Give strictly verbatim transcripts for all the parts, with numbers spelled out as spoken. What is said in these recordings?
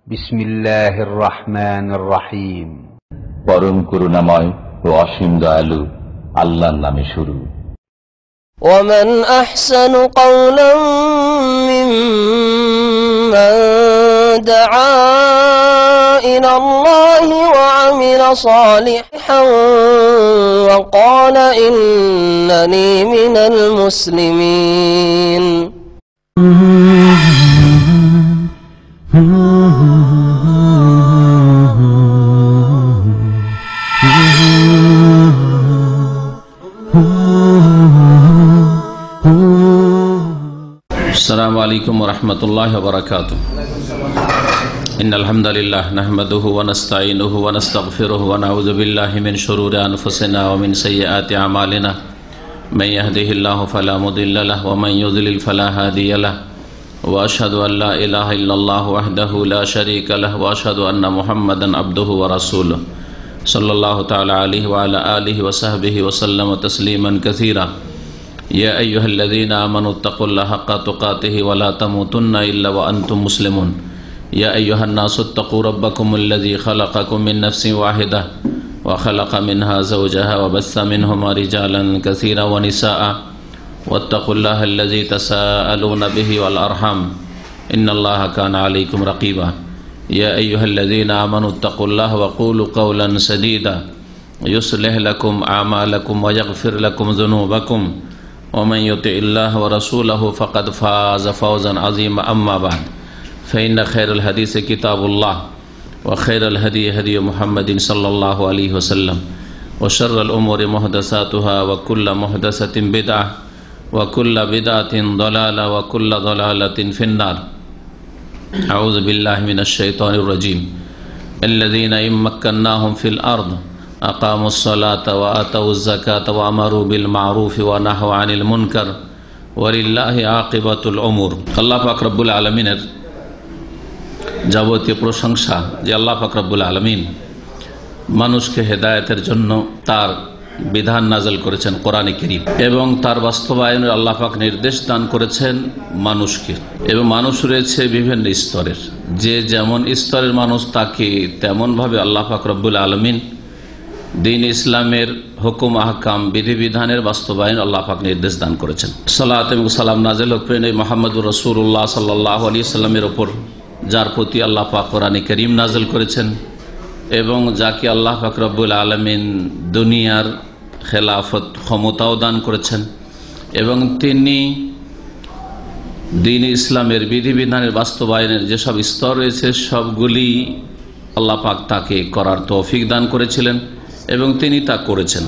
বিসমিল্লাহির রহমানির রহিম। পরম করুণাময় ও অসীম দয়ালু আল্লাহর নামে শুরু। ওয়ামান আহসানু কাওলান মিম্মান দাআ ইলাল্লাহি ওয়া আমিলা সালিহান ওয়া ক্বালা ইন্নানী মিনাল মুসলিমিন। আসসালামু আলাইকুম ওয়া রাহমাতুল্লাহি ওয়া বারাকাতুহু। ইন্নাল হামদালিল্লাহ নাহমাদুহু ওয়া নাস্তাঈনুহু ওয়া নাস্তাগফিরুহু ওয়া নাউযু বিল্লাহি মিন শুরুরি আনফুসিনা ওয়া মিন সাইয়্যাতি আমালিনা। মান ইয়াহদিহিল্লাহু ফালা মুদিল্লা লাহু ওয়া মান ইউদ্লিল ফালা হাদিয়া লাহু। ওয়া আশহাদু আল লা ইলাহা ইল্লাল্লাহু ওয়াহদাহু লা শারীকা লাহু ওয়া আশহাদু আন্না মুহাম্মাদান আবদুহু ওয়া রাসূলুহু সাল্লাল্লাহু তাআলা আলাইহি ওয়া আলা আলিহি ওয়া সাহবিহি ওয়া সাল্লামা তাসলিমান কাসীরা। या अय्युहल्लज़ीना आमनू इत्तक़ुल्लाहा हक़्क़ तुक़ातिही व ला तमूतुन्ना इल्ला व अंतुम मुस्लिमून। या अय्युहन्नासु इत्तक़ू रब्बकुमुल्लज़ी ख़लक़कुम मिन नफ़्सिन वाहिदा व ख़लक़ मिन्हा ज़ौजहा व बस्स मिन्हुमा रिजालन कसीरा व निसाअ वत्तक़ुल्लाहा अल्लज़ी तसाअलूना बिही वल अरहम इन्नल्लाहा काना अलैकुम रक़ीबा। या अय्युहल्लज़ीना आमनू इत्तक़ुल्लाहा व क़ूलू क़ौलन सदीदा युस्लिह लकुम आमालकुम व यग़फ़िर लकुम ज़ुनूबकुम वमन युतिइल्लाह व रसूलहु फ़क़द फ़ाज़ फ़ौज़न अज़ीमा। अम्मा बाद फ़इन्न खैरुल हदीस किताबुल्लाह व खैरुल हदी हदी मुहम्मदिन सल्लल्लाहु अलैहि वसल्लम व शर्रुल उमूरि मुहदसातुहा व कुल्लु मुहदसतिन बिदअह व कुल्लु बिदअतिन दलाला व कुल्लु दलालतिन फिन्नार। अऊज़ु बिल्लाहि मिनश शैतानिर रजीम। अल्लज़ीना इन मक्कन्नाहुम फ़िल अर्द अक़ामुस्सलात व आतउज़्ज़कात व अमरू बिल मारूफ व नहव अनिल मुनकर वलिल्लाहि आक़िबतुल उमूर। अल्लाह पाक रब्बुल आलमीনের যাবতীয় প্রশংসা যে আল্লাহ পাক রব্বুল আলামিন মানুষকে হেদায়েতের জন্য তার বিধান নাযিল করেছেন কোরআনে কারীম এবং তার বাস্তবায়নের আল্লাহ পাক নির্দেশ দান করেছেন মানুষকে। এবং মানুষ রয়েছে বিভিন্ন স্তরের, যে যেমন স্তরের মানুষ তাকে তেমনভাবে আল্লাহ পাক রব্বুল আলামিন দিন ইসলামের হুকুম আহকাম বিধিবিধানের বাস্তবায়ন আল্লাহ পাক নির্দেশ দান করেছেন। সালাত এবং সালাম নাযিল হোক নবী মুহাম্মদুর রাসূলুল্লাহ সাল্লাল্লাহু আলাইহি সাল্লামের উপর, যার প্রতি আল্লাহ পাক কোরআনে কারীম নাযিল করেছেন এবং যাকে আল্লাহ পাক রব্বুল আলামিন দুনিয়ার খেলাফত ক্ষমতাও দান করেছেন এবং তিনি দিন ইসলামের বিধিবিধানের বাস্তবায়নের যেসব স্তর রয়েছে সবগুলি আল্লাহ পাক তাকে করার তৌফিক দান করেছিলেন এবং তিনি তা করেছেন।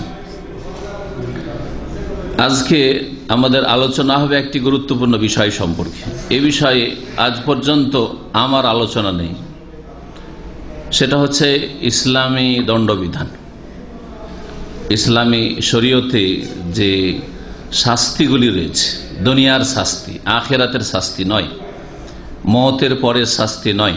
আজকে আমাদের আলোচনা হবে একটি গুরুত্বপূর্ণ বিষয় সম্পর্কে। এ বিষয়ে আজ পর্যন্ত আমার আলোচনা নেই, সেটা হচ্ছে ইসলামী দণ্ডবিধান। ইসলামী শরীয়তে যে শাস্তিগুলি রয়েছে, দুনিয়ার শাস্তি, আখিরাতের শাস্তি নয়, মওতের পরের শাস্তি নয়,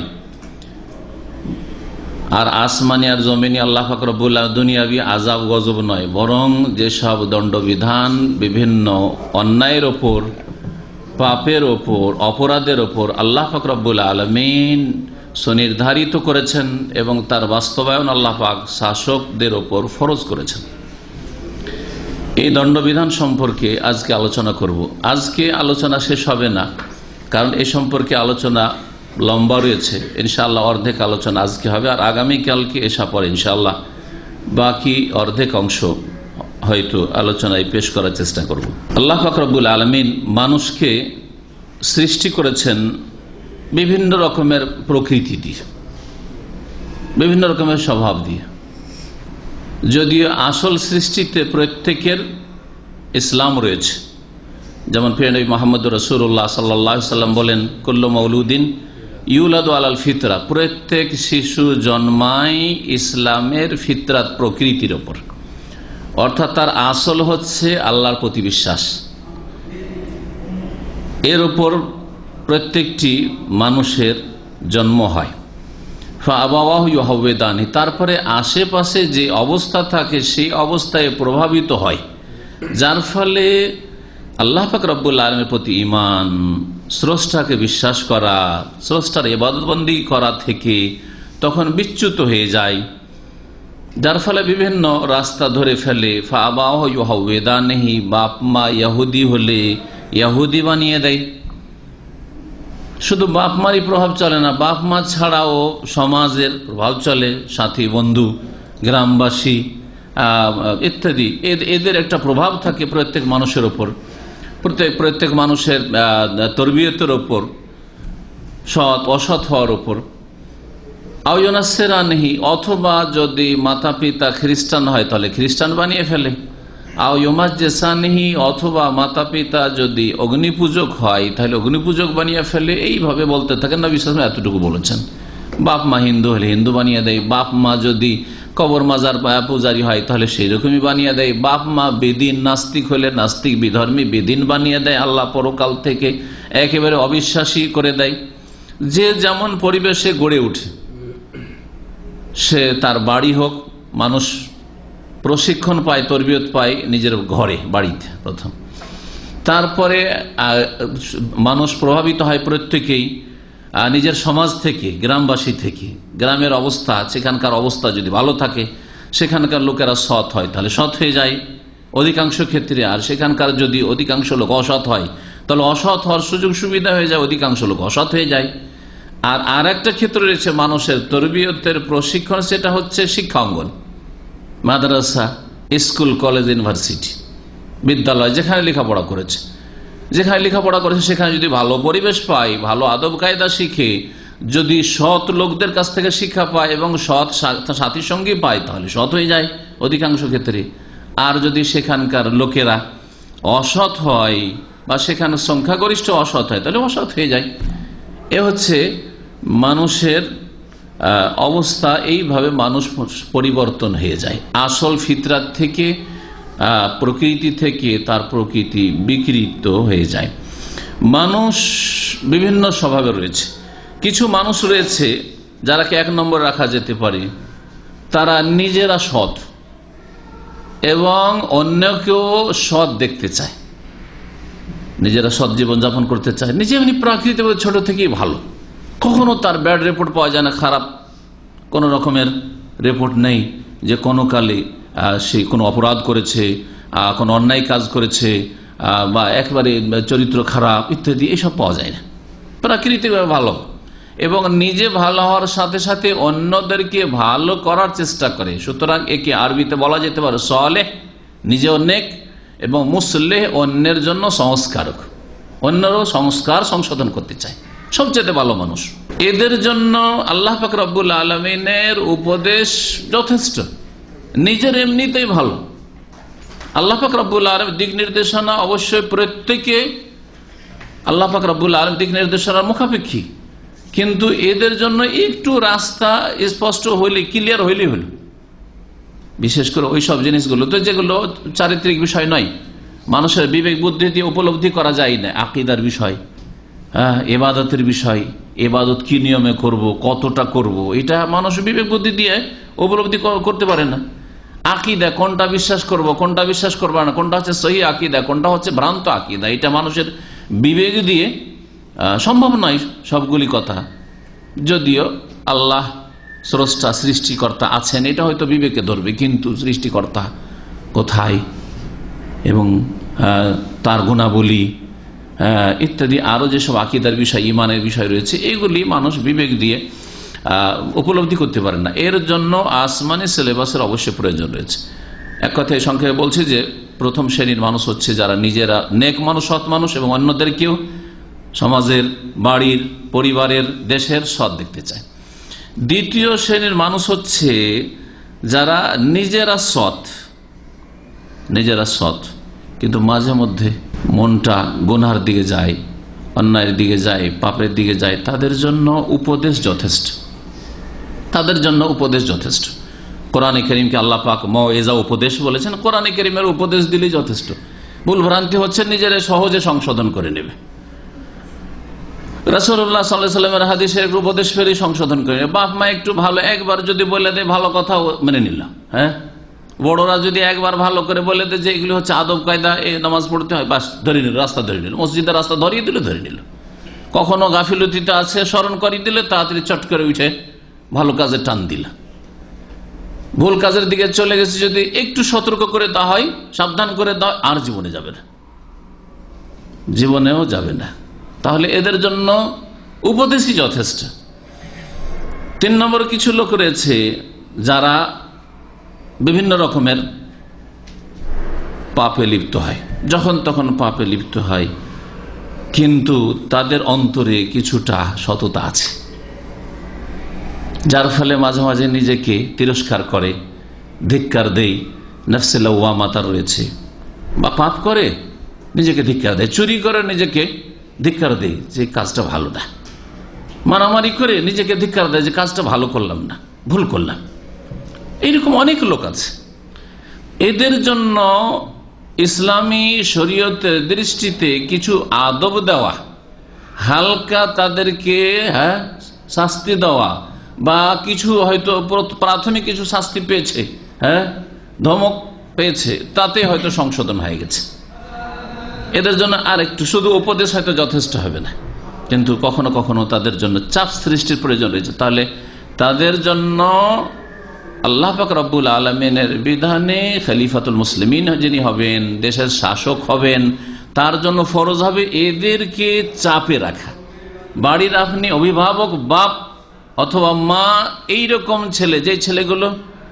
আর আসমানি আর জমিনি আল্লাহ পাক রব্বুল আলামিন দুনিয়াবি আযাব গজব নয়, বরং যেসব দণ্ডবিধান বিভিন্ন অন্যায়ের ওপর, পাপের ওপর, অপরাধের ওপর আল্লাহ পাক রব্বুল আলামিন সুনির্ধারিত করেছেন এবং তার বাস্তবায়ন আল্লাহ পাক শাসকদের ওপর ফরজ করেছেন, এই দণ্ডবিধান সম্পর্কে আজকে আলোচনা করব। আজকে আলোচনা শেষ হবে না, কারণ এই সম্পর্কে আলোচনা লম্বা রয়েছে। ইনশাআল্লাহ অর্ধেক আলোচনা আজকে হবে, আর আগামীকালকে এসা পরে ইনশাআল্লাহ বাকি অর্ধেক অংশ হয়তো আলোচনায় পেশ করার চেষ্টা করব। আল্লাহ পাক রব্বুল আলামিন মানুষকে সৃষ্টি করেছেন বিভিন্ন রকমের প্রকৃতি দিয়ে, বিভিন্ন রকমের স্বভাব দিয়ে। যদিও আসল সৃষ্টিতে প্রত্যেকের ইসলাম রয়েছে, যেমন প্রিয় নবী মুহাম্মদ রাসূলুল্লাহ সাল্লাল্লাহু আলাইহি সাল্লাম বলেন, কুল্লু মাউলুদিন ইউলাদু আলাল ফিতরা, প্রত্যেক শিশু জন্মায় ইসলামের ফিতরাত প্রকৃতির ওপর, অর্থাৎ তার আসল হচ্ছে আল্লাহর প্রতি বিশ্বাস। এর ওপর প্রত্যেকটি মানুষের জন্ম হয়। ফাআবাওয়াহু ইউহাউওয়িদানি, তারপরে আশেপাশে যে অবস্থা থাকে সেই অবস্থায় প্রভাবিত হয়, যার ফলে আল্লাহ পাক রব্বুল আলামিনের প্রতি ঈমান স্রষ্টাকে বিশ্বাস করা, স্রষ্টার ইবাদতবন্দি করা থেকে তখন বিচ্যুত হয়ে যায়, যার ফলে বিভিন্ন রাস্তা ধরে ফেলে। ফাবাহ ইউহাউদানহি, বাপ মা ইহুদি হলে ইহুদি বানিয়ে দেয়। শুধু বাপ মারই প্রভাব চলে না, বাপ মা ছাড়াও সমাজের প্রভাব চলে, সাথী বন্ধু গ্রামবাসী ইত্যাদি, এদের একটা প্রভাব থাকে প্রত্যেক মানুষের ওপর, প্রত্যেক প্রত্যেক মানুষের তরবিয়তের ওপর, সৎ অসৎ হওয়ার ওপর। আউনাসেরানহি, অথবা যদি মাতা পিতা খ্রিস্টান হয় তাহলে খ্রিস্টান বানিয়ে ফেলে। আউমাজ্জেসানহি, অথবা মাতা পিতা যদি অগ্নিপূজক হয় তাহলে অগ্নিপূজক বানিয়ে ফেলে। এইভাবে বলতে থাকেন। নবী সাল্লাল্লাহু আলাইহি ওয়াসাল্লাম এতটুকু বলেছেন। বাপ মা হিন্দু হলে হিন্দু বানিয়ে দেয়, বাপ মা যদি কবর মাজার পূজারী হয় তাহলে সেই রকমই বানিয়ে দেয়, বাপ মা বেদিন নাস্তিক হলে নাস্তিক বিধর্মী বেদিন বানিয়ে দেয়, আল্লাহ পরকাল থেকে একেবারে অবিশ্বাসী করে দেয়। যে যেমন পরিবেশে গড়ে ওঠে, সে তার বাড়ি হোক, মানুষ প্রশিক্ষণ পায়, তরবিয়ত পায় নিজের ঘরে বাড়িতে প্রথম, তারপরে মানুষ প্রভাবিত হয় প্রত্যেকেই নিজের সমাজ থেকে, গ্রামবাসী থেকে। গ্রামের অবস্থা, সেখানকার অবস্থা যদি ভালো থাকে, সেখানকার লোকেরা সৎ হয় তাহলে সৎ হয়ে যায় অধিকাংশ ক্ষেত্রে। আর সেখানকার যদি অধিকাংশ লোক অসৎ হয় তাহলে অসৎ হওয়ার সুযোগ সুবিধা হয়ে যায়, অধিকাংশ লোক অসৎ হয়ে যায়। আর আর একটা ক্ষেত্র রয়েছে মানুষের তরবিয়তের প্রশিক্ষণ, সেটা হচ্ছে শিক্ষা অঙ্গন, মাদ্রাসা, স্কুল, কলেজ, ইউনিভার্সিটি, বিদ্যালয়, যেখানে লেখাপড়া করেছে যেখানে লেখাপড়া করেছে সেখানে যদি ভালো পরিবেশ পায়, ভালো আদব কায়দা শিখে, যদি সৎ লোকদের কাছ থেকে শিক্ষা পায় এবং সৎ সাথী সঙ্গী পায় তাহলে সৎ হয়ে যায় অধিকাংশ ক্ষেত্রে। আর যদি সেখানকার লোকেরা অসৎ হয় বা সেখানে সংখ্যাগরিষ্ঠ অসৎ হয় তাহলে অসৎ হয়ে যায়। এ হচ্ছে মানুষের অবস্থা। এইভাবে মানুষ পরিবর্তন হয়ে যায় আসল ফিতরাত থেকে, প্রকৃতি থেকে তার প্রকৃতি বিকৃত হয়ে যায়। মানুষ বিভিন্ন স্বভাবে রয়েছে। কিছু মানুষ রয়েছে যারাকে এক নম্বর রাখা যেতে পারে, তারা নিজেরা সৎ এবং অন্যকেও সৎ দেখতে চায়, নিজেরা সৎ জীবনযাপন করতে চায়, নিজে এমনি প্রাকৃতিক ছোট থেকেই ভালো, কখনো তার ব্যাড রিপোর্ট পাওয়া যায় না, খারাপ কোনো রকমের রিপোর্ট নেই যে কোনো কালে সে কোনো অপরাধ করেছে, কোনো অন্যায় কাজ করেছে বা একেবারে চরিত্র খারাপ ইত্যাদি, এসব পাওয়া যায় না। প্রাকৃতিকভাবে ভালো এবং নিজে ভালো হওয়ার সাথে সাথে অন্যদেরকে ভালো করার চেষ্টা করে। সুতরাং একে আরবিতে বলা যেতে পারে সালেহ, নিজে নেক, এবং মুসলেহ, অন্যের জন্য সংস্কারক, অন্যেরও সংস্কার সংশোধন করতে চায়, সবচেয়ে ভালো মানুষ। এদের জন্য আল্লাহ পাক রব্বুল আলামিনের উপদেশ যথেষ্ট, নিজের এমনিতেই ভালো। আল্লাহ পাক রব্বুল আলামিন দিক নির্দেশনা অবশ্যই প্রত্যেকে আল্লাহ পাক রব্বুল আলামিন দিক নির্দেশনার মুখাপেক্ষী, কিন্তু এদের জন্য একটু রাস্তা স্পষ্ট হইলে, ক্লিয়ার হইলে হইল। বিশেষ করে ওই সব জিনিসগুলো তো যেগুলো চারিত্রিক বিষয় নয়, মানুষের বিবেক বুদ্ধি দিয়ে উপলব্ধি করা যায় না, আকীদার বিষয়, হ্যাঁ, এবাদতের বিষয়, এবাদত কি নিয়মে করব, কতটা করব, এটা মানুষ বিবেক বুদ্ধি দিয়ে উপলব্ধি করতে পারে না। আকীদা, কোনটা বিশ্বাস করব, কোনটা বিশ্বাস করবো না, কোনটা হচ্ছে সহি আকীদা, কোনটা হচ্ছে ভ্রান্ত আকীদা, এটা মানুষের বিবেক দিয়ে সম্ভব নয় সবগুলি কথা। যদিও আল্লাহ স্রষ্টা, সৃষ্টিকর্তা আছেন, এটা হয়তো বিবেকে ধরবে, কিন্তু সৃষ্টিকর্তা কোথায় এবং তার গুণাবলী ইত্যাদি আরো যেসব আকীদার বিষয়, ইমানের বিষয় রয়েছে, এগুলি মানুষ বিবেক দিয়ে উপলব্ধি করতে পারে না। এর জন্য আসমানি সিলেবাসের অবশ্যই প্রয়োজন রয়েছে। এক কথায় সংক্ষেপে বলছি যে প্রথম শ্রেণীর মানুষ হচ্ছে যারা নিজেরা নেক মানুষ, সৎ মানুষ এবং অন্যদেরকেও সমাজের, বাড়ির, পরিবারের, দেশের সৎ দেখতে চায়। দ্বিতীয় শ্রেণীর মানুষ হচ্ছে যারা নিজেরা সৎ, নিজেরা সৎ কিন্তু মাঝে মধ্যে মনটা গুনার দিকে যায়, অন্যায়ের দিকে যায়, পাপের দিকে যায়। তাদের জন্য উপদেশ যথেষ্ট, তাদের জন্য উপদেশ যথেষ্ট। কোরআনে কারীমকে আল্লাহ পাক মওয়েজা উপদেশ বলেছেন, কোরআনে কারীমের উপদেশ দিলেই যথেষ্ট। ভুল ভ্রান্তি হচ্ছে নিজেরা সহজে সংশোধন করে নেবে, রাসূলুল্লাহ সাল্লাল্লাহু আলাইহি ওয়াসাল্লামের হাদিসের উপদেশ ফেরি সংশোধন করে নেবে। বাপ মা একটু ভালো একবার যদি বলে দেয়, ভালো কথা মেনে নিলাম, হ্যাঁ, বড়রা যদি একবার ভালো করে বলে দেয় যে এগুলি হচ্ছে আদব কায়দা, এই নামাজ পড়তে হয়, বাস ধরে নিল, রাস্তা ধরে নিল, মসজিদের রাস্তা ধরিয়ে দিল, ধরে নিল, কখনো গাফিলতিতে আছে, স্মরণ করে দিলে তাড়াতাড়ি চট করে উঠে ভালো কাজে টান দিলা। ভুল কাজের দিকে চলে গেছে, যদি একটু সতর্ক করে দেওয়া হয়, সাবধান করে দেওয়া, আর জীবনে যাবে না, জীবনেও যাবে না। তাহলে এদের জন্য উপদেশই যথেষ্ট। তিন নম্বর, কিছু লোক রয়েছে যারা বিভিন্ন রকমের পাপে লিপ্ত হয়, যখন তখন পাপে লিপ্ত হয়, কিন্তু তাদের অন্তরে কিছুটা সততা আছে, যার ফলে মাঝে মাঝে নিজেকে তিরস্কার করে, ধিক্কার দেয়, নফসে লাওয়ামা তার রয়েছে, বা পাপ করে নিজেকে ধিক্কার দেয়, চুরি করে নিজেকে ধিক্কার দেয় যে কাজটা ভালো না, মারামারি করে নিজেকে ধিক্কার দেয় যে কাজটা ভালো করলাম না, ভুল করলাম। এইরকম অনেক লোক আছে। এদের জন্য ইসলামী শরীয়তের দৃষ্টিতে কিছু আদব দেওয়া, হালকা তাদেরকে হ্যাঁ শাস্তি দেওয়া, বা কিছু হয়তো প্রাথমিক কিছু শাস্তি পেয়েছে, হ্যাঁ ধমক পেয়েছে, তাতে হয়তো সংশোধন হয়ে গেছে। এদের জন্য আর একটু শুধু উপদেশ হয়তো যথেষ্ট হবে না, কিন্তু কখনো কখনো তাদের জন্য চাপ সৃষ্টির প্রয়োজন রয়েছে। তাহলে তাদের জন্য আল্লাহ পাক রব্বুল আলামিনের বিধানে খলিফাতুল মুসলিমিন যিনি হবেন, দেশের শাসক হবেন, তার জন্য ফরজ হবে এদেরকে চাপে রাখা। বাড়ির আপনি অভিভাবক, বাপ অথবা মা, এইরকম ছেলে, যে ছেলেগুলো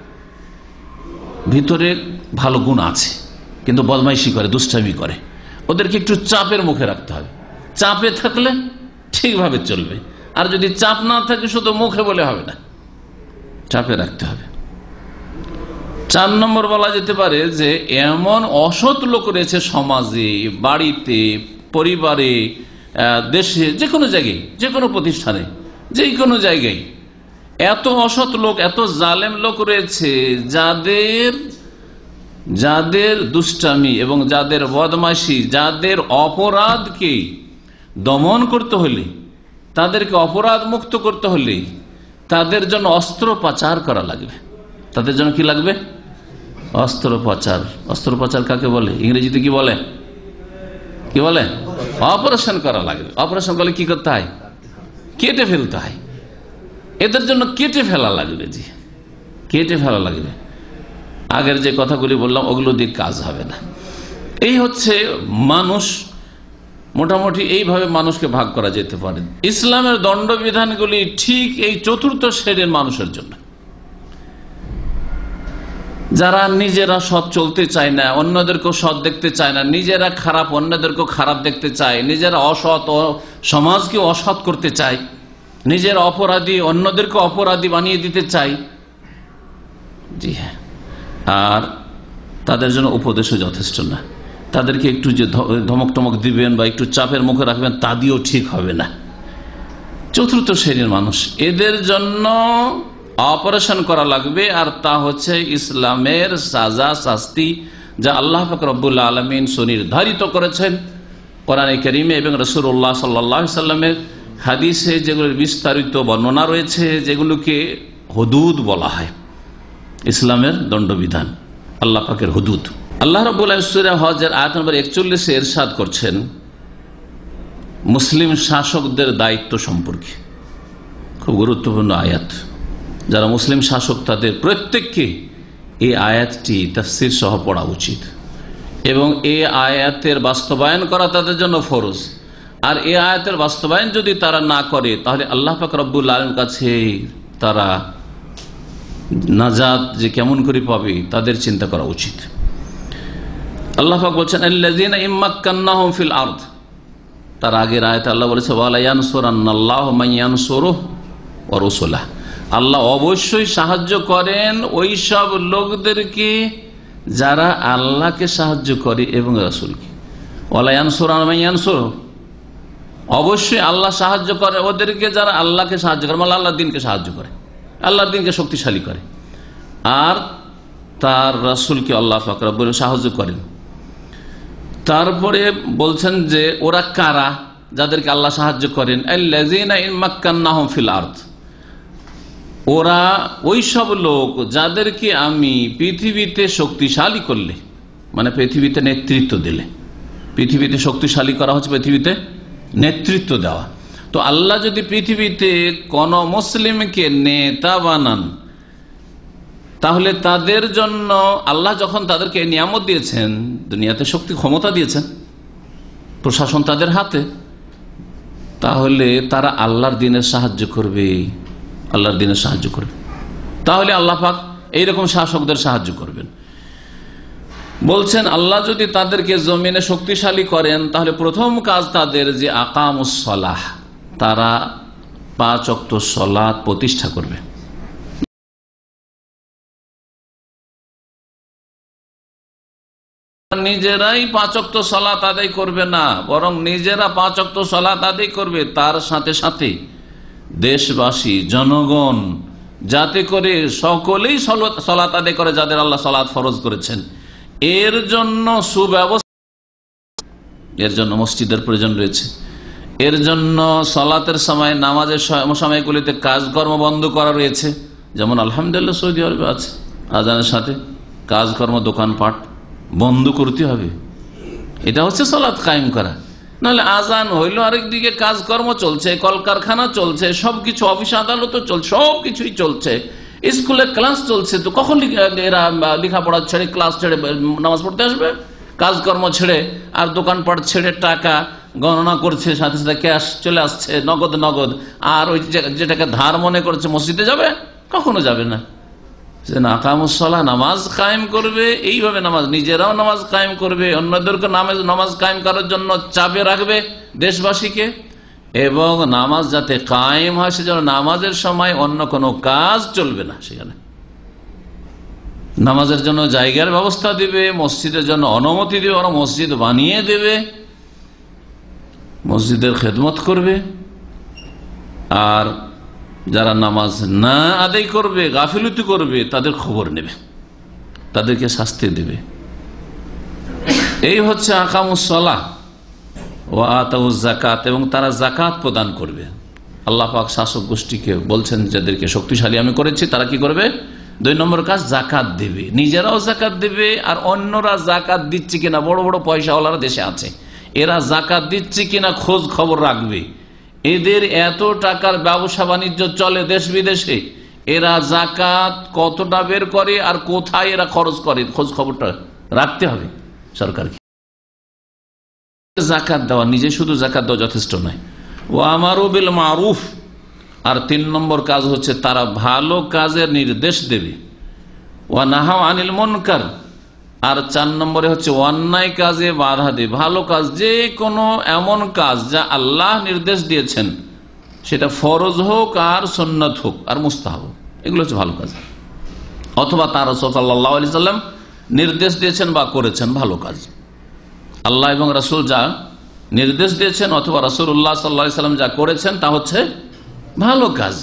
ভিতরে ভালো গুণ আছে কিন্তু বদমাইশি করে, দুষ্টামি করে, ওদেরকে একটু চাপের মুখে রাখতে হবে। চাপে থাকলে ঠিকভাবে চলবে, আর যদি চাপ না থাকে শুধু মুখে বলে হবে না, চাপে রাখতে হবে। চার নম্বর বলা যেতে পারে যে এমন অসৎ লোক রয়েছে সমাজে, বাড়িতে, পরিবারে, দেশে, যে কোনো জায়গায়, যে কোনো প্রতিষ্ঠানে, যে কোনো জায়গায় এত অসৎ লোক, এত জালেম লোক রয়েছে, যাদের যাদের দুষ্টামি এবং যাদের বদমাশি, যাদের অপরাধকে দমন করতে হলে, তাদেরকে অপরাধ মুক্ত করতে হলে তাদের জন্য অস্ত্র পাচার করা লাগবে। তাদের জন্য কি লাগবে? অস্ত্র পাচার। অস্ত্র পাচার কাকে বলে? ইংরেজিতে কি বলে? কি বলে? অপারেশন করা লাগবে। অপারেশন করলে কি করতে হয়? কেটে ফেলতে হয়। এদের জন্য কেটে ফেলা লাগবে, জি কেটে ফেলা লাগবে। আগের যে কথাগুলি বললাম ওগুলো দিয়ে কাজ হবে না। এই হচ্ছে মানুষ, মোটামুটি এইভাবে মানুষকে ভাগ করা যেতে পারে। ইসলামের দণ্ডবিধানগুলি ঠিক এই চতুর্থ শ্রেণীর মানুষের জন্য, যারা নিজেরা সৎ চলতে চায় না, অন্যদেরকেও সৎ দেখতে চায় না, নিজেরা খারাপ অন্যদেরকেও খারাপ দেখতে চায়, নিজেরা অসৎ ও সমাজকে অসৎ করতে চায়, নিজের অপরাধী অন্যদেরকে অপরাধী বানিয়ে দিতে চায়। জি হ্যাঁ, আর তাদের জন্য উপদেশও যথেষ্ট না। তাদেরকে একটু যে ধমক টমক দিবেন বা একটু চাপের মুখে রাখবেন, তা দিয়েও ঠিক হবে না। চতুর্থ শ্রেণীর মানুষ, এদের জন্য অপারেশন করা লাগবে, আর তা হচ্ছে ইসলামের সাজা শাস্তি, যা আল্লাহ পাক রব্বুল আলামিন সুনির্ধারিত করেছেন কোরআনে কারীমে এবং রাসূলুল্লাহ সাল্লাল্লাহু আলাইহি সাল্লামের হাদিসে, যেগুলোর বিস্তারিত বর্ণনা রয়েছে, যেগুলোকে হুদুদ বলা হয়। ইসলামের দণ্ডবিধান, আল্লাহ পাকের হুদুদ। আল্লাহ রাব্বুল আলামিন সূরা হজের আয়াত নম্বর একচল্লিশে ইরশাদ করছেন মুসলিম শাসকদের দায়িত্ব সম্পর্কে। খুব গুরুত্বপূর্ণ আয়াত। যারা মুসলিম শাসক তাদের প্রত্যেককে এই আয়াতটি তাফসীর সহ পড়া উচিত, এবং এই আয়াতের বাস্তবায়ন করা তাদের জন্য ফরজ। আর এই আয়াতের বাস্তবায়ন যদি তারা না করে, তাহলে আল্লাহ পাক রব্বুল আলামিনের কাছে তারা নাজাত যে কেমন করে পাবে তাদের চিন্তা করা উচিত। আল্লাহ পাক বলছেন আল্লাযীনা ইম্মাক্কান্নাহুম ফিল আরদ। তার আগের আয়াতে আল্লাহ বলেছে ওয়ালা ইয়ানসুরান্নাল্লাহু মান ইয়ানসুরুহু ওয়া রাসূলুহু। আল্লাহ অবশ্যই সাহায্য করেন ওই সব লোকদেরকে যারা আল্লাহকে সাহায্য করে এবং রাসূলকে। ওয়ালা ইয়ানসুরান্না মান ইয়ানসুরুহু, অবশ্যই আল্লাহ সাহায্য করে ওদেরকে যারা আল্লাহকে সাহায্য করে, মানে আল্লাহর দ্বীনকে সাহায্য করে, আল্লাহর দ্বীনকে শক্তিশালী করে, আর তার রাসূলকে আল্লাহ পাক রব্বুল সাহায্য করেন। তারপরে বলছেন যে ওরা কারা, যাদেরকে আল্লাহ সাহায্য করেন? আল্লাযীনা ইম্মাক্কান্নাহুম ফিল আরদ। ওরা ওই সব লোক যাদেরকে আমি পৃথিবীতে শক্তিশালী করলে, মানে পৃথিবীতে নেতৃত্ব দিলে। পৃথিবীতে শক্তিশালী করা হচ্ছে পৃথিবীতে নেতৃত্ব দেওয়া। তো আল্লাহ যদি পৃথিবীতে কোন মুসলিমকে নেতা বানান, তাহলে তাদের জন্য আল্লাহ যখন তাদেরকে নিয়ামত দিয়েছেন, দুনিয়াতে শক্তি ক্ষমতা দিয়েছেন, প্রশাসন তাদের হাতে, তাহলে তারা আল্লাহর দিনের সাহায্য করবে, আল্লাহর দিনের সাহায্য করবে। তাহলে আল্লাহ পাক এইরকম শাসকদের সাহায্য করবেন। বলছেন আল্লাহ যদি তাদেরকে জমিনে শক্তিশালী করেন, তাহলে প্রথম কাজ তাদের যে আকামুস সালাহ, তারা পাঁচ ওয়াক্ত সালাত প্রতিষ্ঠা করবে। নিজেরাই পাঁচ ওয়াক্ত সালাত আদায় করবে না, বরং নিজেরা পাঁচ ওয়াক্ত সালাত আদায় করবে, তার সাথে সাথে দেশবাসী, জনগণ, যাতে করে সকলেই সালাত আদায় করে, যাদের আল্লাহ সালাত ফরজ করেছেন। এর জন্য সুব্যবস্থা, এর জন্য মসজিদের প্রয়োজন রয়েছে। এর জন্য সালাতের সময়, নামাজের সময়গুলিতে কাজকর্ম বন্ধ করা রয়েছে। যেমন আলহামদুলিল্লাহ সৌদি আরবে আছে, আজানের সাথে কাজকর্ম, দোকানপাট বন্ধ করতে হবে। এটা হচ্ছে সালাত কায়েম করা। নাহলে আজান হইল, আরেকদিকে কাজকর্ম চলছে, কলকারখানা চলছে, সবকিছু, অফিস আদালত চলছে, সবকিছুই চলছে, স্কুলে ক্লাস চলছে। তো কখন এরা লেখাপড়া ছেড়ে, ক্লাস ছেড়ে নামাজ পড়তে আসবে? কাজকর্ম ছেড়ে আর দোকানপাট ছেড়ে টাকা গণনা করছে, সাথে সাথে ক্যাশ চলে আসছে, নগদ নগদ, আর ওই যেটাকে ধার মনে করছে মসজিদে যাবে? কখনো যাবে না। যে আকামুসসালাহ, নামাজ কায়েম করবে, এইভাবে নামাজ, নিজেরাও নামাজ কায়েম করবে, অন্যদেরকে নামাজ নামাজ কায়েম করার জন্য চাপে রাখবে দেশবাসীকে, এবং নামাজ যাতে কায়েম হয় সেজন্য নামাজের সময় অন্য কোনো কাজ চলবে না। সেখানে নামাজের জন্য জায়গার ব্যবস্থা দিবে, মসজিদের জন্য অনুমতি দেবে, ওরা মসজিদ বানিয়ে দেবে, মসজিদের খেদমত করবে। আর যারা নামাজ না আদায় করবে, গাফিলতি করবে, তাদের খবর নেবে, তাদেরকে শাস্তি দেবে। এই হচ্ছে আকামুসসালাহ ওয়া আতাউজ যাকাত, এবং তারা যাকাত প্রদান করবে। আল্লাহ পাক শাসক গোষ্ঠীকে বলছেন, যাদেরকে শক্তিশালী আমি করেছি, তারা কি করবে? দুই নম্বর কাজ, যাকাত দেবে, নিজেরাও যাকাত দেবে, আর অন্যরা যাকাত দিচ্ছে কিনা, বড় বড় পয়সাওয়ালারা দেশে আছে, এরা যাকাত দিচ্ছে কিনা খোঁজ খবর রাখবে। এদের এত টাকার ব্যবসা বাণিজ্য চলে দেশ বিদেশে, এরা যাকাত কতটা বের করে আর কোথায় এরা খরচ করে, খোঁজ খবরটা রাখতে হবে সরকারকে। যাকাত দেওয়া, নিজে শুধু যাকাত দেওয়া যথেষ্ট নয়। ও আমারু বিল মারুফ, আর তিন নম্বর কাজ হচ্ছে তারা ভালো কাজের নির্দেশ দেবে। ওয়া নাহাউ আনিল মুনকার, আর চার নম্বরে হচ্ছে অন্যায় কাজে বাধা দেবে। ভালো কাজ, যে কোনো এমন কাজ যা আল্লাহ নির্দেশ দিয়েছেন, সেটা ফরজ হোক আর সুন্নাত হোক আর মুস্তাহাব, এগুলো হচ্ছে ভালো কাজ। অথবা তার রাসূল সাল্লাল্লাহু আলাইহি সাল্লাম নির্দেশ দিয়েছেন বা করেছেন, ভালো কাজ। আল্লাহ এবং রাসূল যা নির্দেশ দিয়েছেন অথবা রাসূলুল্লাহ সাল্লাল্লাহু আলাইহি সাল্লাম যা করেছেন, তা হচ্ছে ভালো কাজ।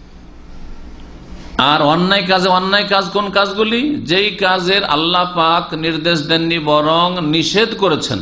আর অন্যায় কাজে, অন্যায় কাজ কোন কাজগুলি? যেই কাজের আল্লাহ পাক নির্দেশ দেননি, বরং নিষেধ করেছেন,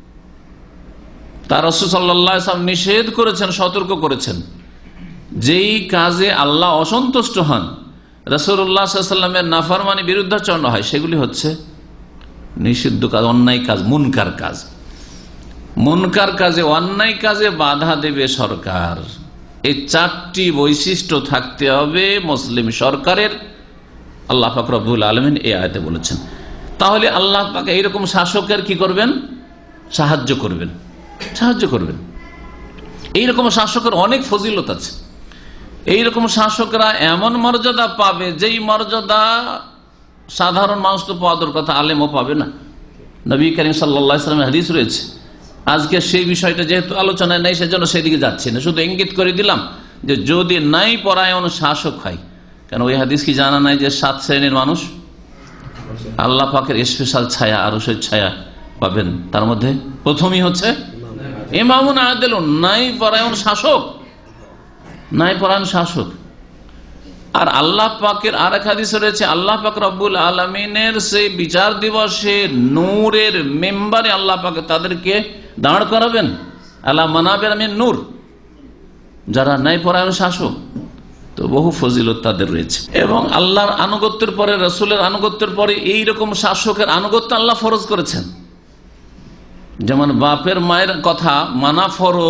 তার রাসূল সাল্লাল্লাহু আলাইহি ওয়াসাল্লাম নিষেধ করেছেন, সতর্ক করেছেন। যেই কাজে আল্লাহ অসন্তুষ্ট হন, রাসূলুল্লাহ সাল্লাল্লাহু আলাইহি ওয়াসাল্লামের নাফরমানি, বিরুদ্ধাচরণ হয়, সেগুলি হচ্ছে নিষিদ্ধ কাজ, অন্যায় কাজ, মুনকার কাজ। মুনকার কাজে, অন্যায় কাজে বাধা দেবে সরকার। এই চারটি বৈশিষ্ট্য থাকতে হবে মুসলিম সরকারের। আল্লাহ পাক রব্বুল আলামিন এই আয়াতে বলেছেন। তাহলে আল্লাহ পাক এইরকম শাসকের কি করবেন? সাহায্য করবেন, সাহায্য করবেন। এইরকম শাসকের অনেক ফজিলত আছে। এইরকম শাসকরা এমন মর্যাদা পাবে, যেই মর্যাদা সাধারণ মানুষ তো পাওয়ার কথা, আলেমও পাবে না। নবী করিম সাল্লাল্লাহু আলাইহি ওয়াসাল্লামের হাদিস রয়েছে। আজকে সেই বিষয়টা যেহেতু আলোচনায় নাই, সেজন্য সেদিকে যাচ্ছি না, শুধু ইঙ্গিত করে দিলাম যে যদি নাই পরায়ণ শাসক হয়, কেন ওই হাদিস কি জানা নাই যে সাত শ্রেণীর মানুষ আল্লাহ পাকের স্পেশাল ছায়া, আরশের ছায়া পাবেন। তার মধ্যে প্রথমই হচ্ছে ইমামুন আদিলুন, নাই পরায়ণ শাসক, নাই পরায়ণ শাসক। আর আল্লাহ পাকের আর এক হাদিস রয়েছে, আল্লাহ পাক রব্বুল আলামিনের সেই বিচার দিবসে নূরের মেম্বারে আল্লাহ পাক তাদেরকে দাঁড় করাবেন, আলা মানাবির মিন নূর, যারা ন্যায়পরায়ণ শাসক। তো বহু ফজিলত তাদের রয়েছে। এবং আল্লাহর আনুগত্যের পরে, রাসূলের আনুগত্যের পরে এইরকম শাসকের আনুগত্য আল্লাহ ফরজ করেছেন। যেমন বাপের মায়ের কথা মানা ফরজ,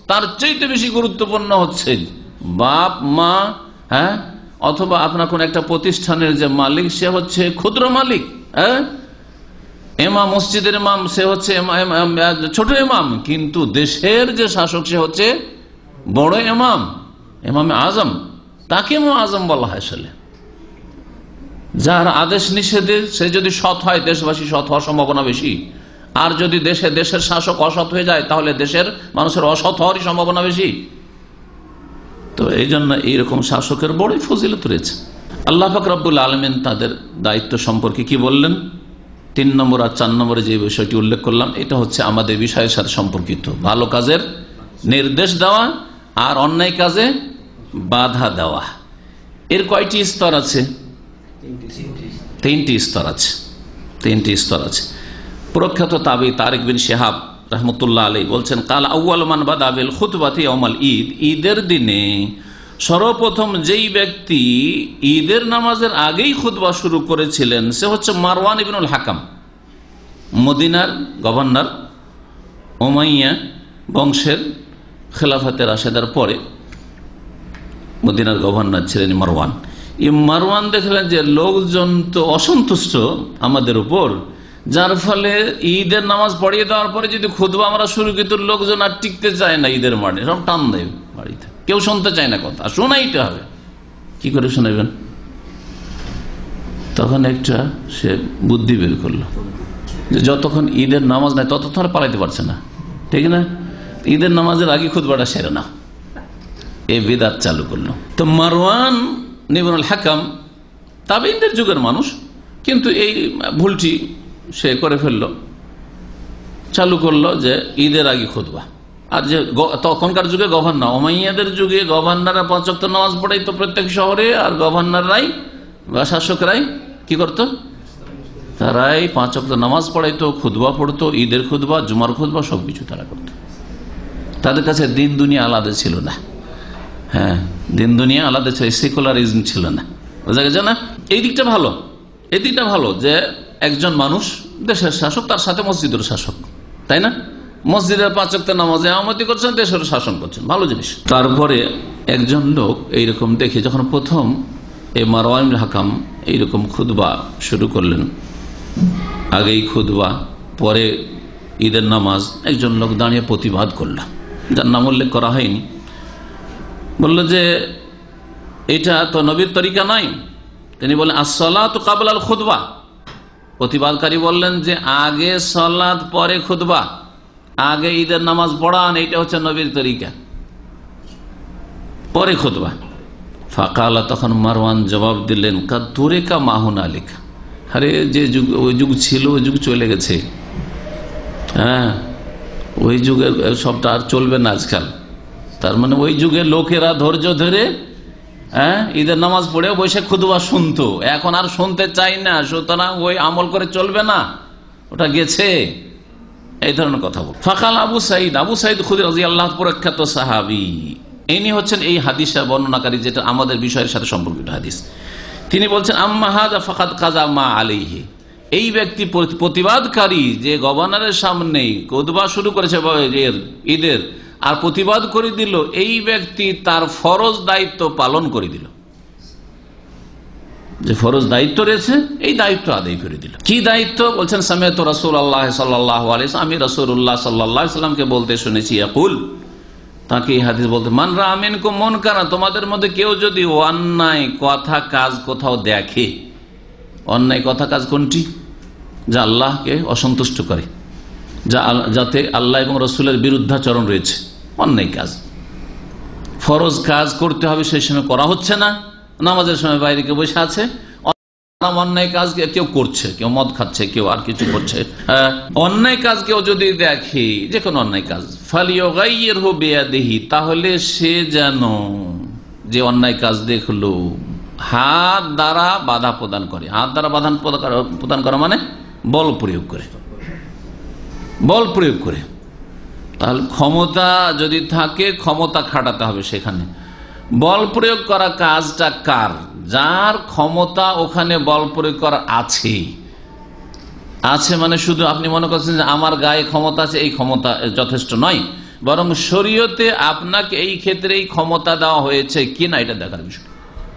তার চাইতে বেশি গুরুত্বপূর্ণ হচ্ছে বাপ মা, হ্যাঁ, অথবা আপনার কোন একটা প্রতিষ্ঠানের যে মালিক সে হচ্ছে ক্ষুদ্র মালিক, হ্যাঁ, ইমাম মসজিদের ইমাম সে হচ্ছে ছোট ইমাম, কিন্তু দেশের যে শাসক সে হচ্ছে বড় ইমাম, ইমামে আজম, তাকে ইমাম আজম বলা হয়। আসলে যার আদেশ নিষেধে সে যদি সৎ হয়, দেশবাসী সৎ হওয়ার সম্ভাবনা বেশি। আর যদি দেশে দেশের শাসক অসৎ হয়ে যায় তাহলে দেশের মানুষের অসৎ হওয়ারই সম্ভাবনা বেশি। তো এই জন্য এইরকম শাসকের বড়ই ফজিলত রয়েছে। আল্লাহ পাক রব্বুল আলামিন তাদের দায়িত্ব সম্পর্কে কি বললেন? তিন নম্বর আর চার নম্বরে যে বিষয়টি উল্লেখ করলাম এটা হচ্ছে আমাদের বিষয়ের সাথে সম্পর্কিত। ভালো কাজের নির্দেশ দেওয়া আর অন্যায় কাজে বাধা দেওয়া। এর কয়টি স্তর আছে? তিনটি স্তর আছে। তিনটি স্তর আছে। প্রখ্যাত তাবি তারিক বিন শিহাব রহমতুল্লাহ আলাইহি বলছেন, কাল আউয়াল মান বাদা বিল খুতবাতি ইয়াউমাল ঈদ, ঈদের দিনে সর্বপ্রথম যেই ব্যক্তি ঈদের নামাজের আগেই খুতবা শুরু করেছিলেন সে হচ্ছে মারওয়ান ইবনুল হাকাম, মদিনার গভর্নর, উমাইয়া বংশের খেলাফতে রাশেদার পরে মদিনার গভর্নর ছিলেন মারওয়ান। এই মারওয়ান দেখলেন যে লোকজন তো অসন্তুষ্ট আমাদের উপর, যার ফলে ঈদের নামাজ পড়িয়ে দেওয়ার পরে যদি খুতবা আমরা শুরু করি তো লোকজন আর টিকতে চায় না, ঈদের মাঠে সব টান দেয় বাড়িতে, কেউ শুনতে চায় না কথা, শোনাইতে হবে। কি করে শোনাইবেন? তখন একটা সে বুদ্ধি বের করলো যে যতক্ষণ ঈদের নামাজ নাই ততক্ষণ আর পালাইতে পারছে না, ঠিক না, ঈদের নামাজের আগে খুতবাটা সেরে না, এই বিদআত চালু করলো। তো মারওয়ান ইবনুল হাকাম তাবেঈনদের যুগের মানুষ, কিন্তু এই ভুলটি সে করে ফেললো, চালু করলো যে ঈদের আগে খুতবা। আর যে তখনকার যুগে গভর্নর, উমাইয়াদের যুগে গভর্নররা পাঁচ ওয়াক্ত নামাজ পড়াইতো প্রত্যেক শহরে, আর গভর্নররাই বা শাসকরাই কি করতো, তারাই পাঁচ ওয়াক্ত নামাজ পড়াইতো, খুতবা পড়তো, ঈদের খুতবা, জুমার খুতবা সবকিছু তারা করতো। তাদের কাছে দিন দুনিয়া আলাদা ছিল না। হ্যাঁ, দিন দুনিয়া আলাদা ছিল, সেকুলারিজম ছিল না। বোঝা গেছে না? এই দিকটা ভালো, এই দিকটা ভালো যে একজন মানুষ দেশের শাসক, তার সাথে মসজিদের শাসক, তাই না? মসজিদের পাঁচ ওয়াক্ত নামাজে ইমামতি করছেন, দেশের শাসন করছেন, ভালো জিনিস। তারপরে একজন লোক এইরকম দেখে যখন প্রথম এই মারওয়ান ইবনে হাকাম এইরকম খুতবা শুরু করলেন, আগেই খুতবা পরে ঈদের নামাজ, একজন লোক দাঁড়িয়ে প্রতিবাদ করল, যার নাম উল্লেখ করা হয়নি, বলল যে এটা তো নবীর তরিকা নয়। তিনি বললেন আস-সালাতু ক্বাবলা আল খুতবা। প্রতিবাদকারী বললেন যে আগে সালাত পরে খুতবা, আগে ঈদের নামাজ পড়ান, এটা হচ্ছে নবীর তরিকা, পরে খুতবা। ফাকালা, তখন মারওয়ান জবাব দিলেন, কা তুরেকা মাহুন আলিকা, আরে যে যুগ ওই যুগ ছিল ওই যুগ চলে গেছে, হ্যাঁ, ওই যুগের সবটা আর চলবে না আজকাল। তার মানে ওই যুগে লোকেরা ধৈর্য ধরে হ্যাঁ ঈদের নামাজ পড়ে বসে খুতবা শুনতো, এখন আর শুনতে চাই না, সুতরাং ওই আমল করে চলবে না, ওটা গেছে, এই ধরনের কথা বল। ফাকাল আবু সাইদ, আবু সাইদ খুদরি রাদিয়াল্লাহু আনহু প্রখ্যাত সাহাবী, ইনি হচ্ছেন এই হাদিসের বর্ণনাকারী, যেটা আমাদের বিষয়ের সাথে সম্পর্কিত হাদিস। তিনি বলছেন আম্মা হাযা ফাকাদ কাযা মা আলাইহি, এই ব্যক্তি প্রতিবাদকারী যে গভর্নরের সামনে খুতবা শুরু করেছে ঈদের আর প্রতিবাদ করে দিল, এই ব্যক্তি তার ফরজ দায়িত্ব পালন করে দিল, যে ফরজ দায়িত্ব রয়েছে এই দায়িত্ব আদায় করে দিল। কি দায়িত্ব? বলছেন সামিআতু রাসূলুল্লাহ সাল্লাল্লাহু আলাইহি ওয়াসাল্লাম, আমি রাসূলুল্লাহ সাল্লাল্লাহু আলাইহি ওয়াসাল্লামকে বলতে শুনেছি, ইয়াকুল, তাকে এই হাদিস বলতে, মান রাআ মিনকুম মুনকারা, তোমাদের মধ্যে কেউ যদি অন্যায় কথা কাজ কোথাও দেখে, অন্যায় কথা কাজ কোনটি? যা আল্লাহকে অসন্তুষ্ট করে, যা যাতে আল্লাহ এবং রসুলের বিরুদ্ধাচরণ রয়েছে, অন্যায় কাজ, ফরজ কাজ করতে হবে সেই সময় করা হচ্ছে না, নামাজের সময় বাইরে কেউ বসে আছে, অন্যায় কাজ কেউ করছে, কেউ মদ খাচ্ছে, কেউ আর কিছু করছে, অন্যায় কাজ কেউ যদি দেখে, যে কোনো অন্যায় কাজ, ফালিয়ুগাইয়িরহু বিয়াদিহি, তাহলে সে যেন যে অন্যায় কাজ দেখলো হাত দ্বারা বাধা প্রদান করে। হাত দ্বারা বাধা প্রদান করা মানে বল প্রয়োগ করে, বল প্রয়োগ করে। তাহলে ক্ষমতা যদি থাকে ক্ষমতা খাটাতে হবে সেখানে। বল প্রয়োগ করা কাজটা কার? যার ক্ষমতা ওখানে বল প্রয়োগ করা আছে, আছে মানে শুধু আপনি মনে করছেন যে আমার গায়ে ক্ষমতা আছে, এই ক্ষমতা যথেষ্ট নয়। বরং শরীয়তে আপনাকে এই ক্ষেত্রে এই ক্ষমতা দেওয়া হয়েছে কিনা এটা দেখার বিষয়।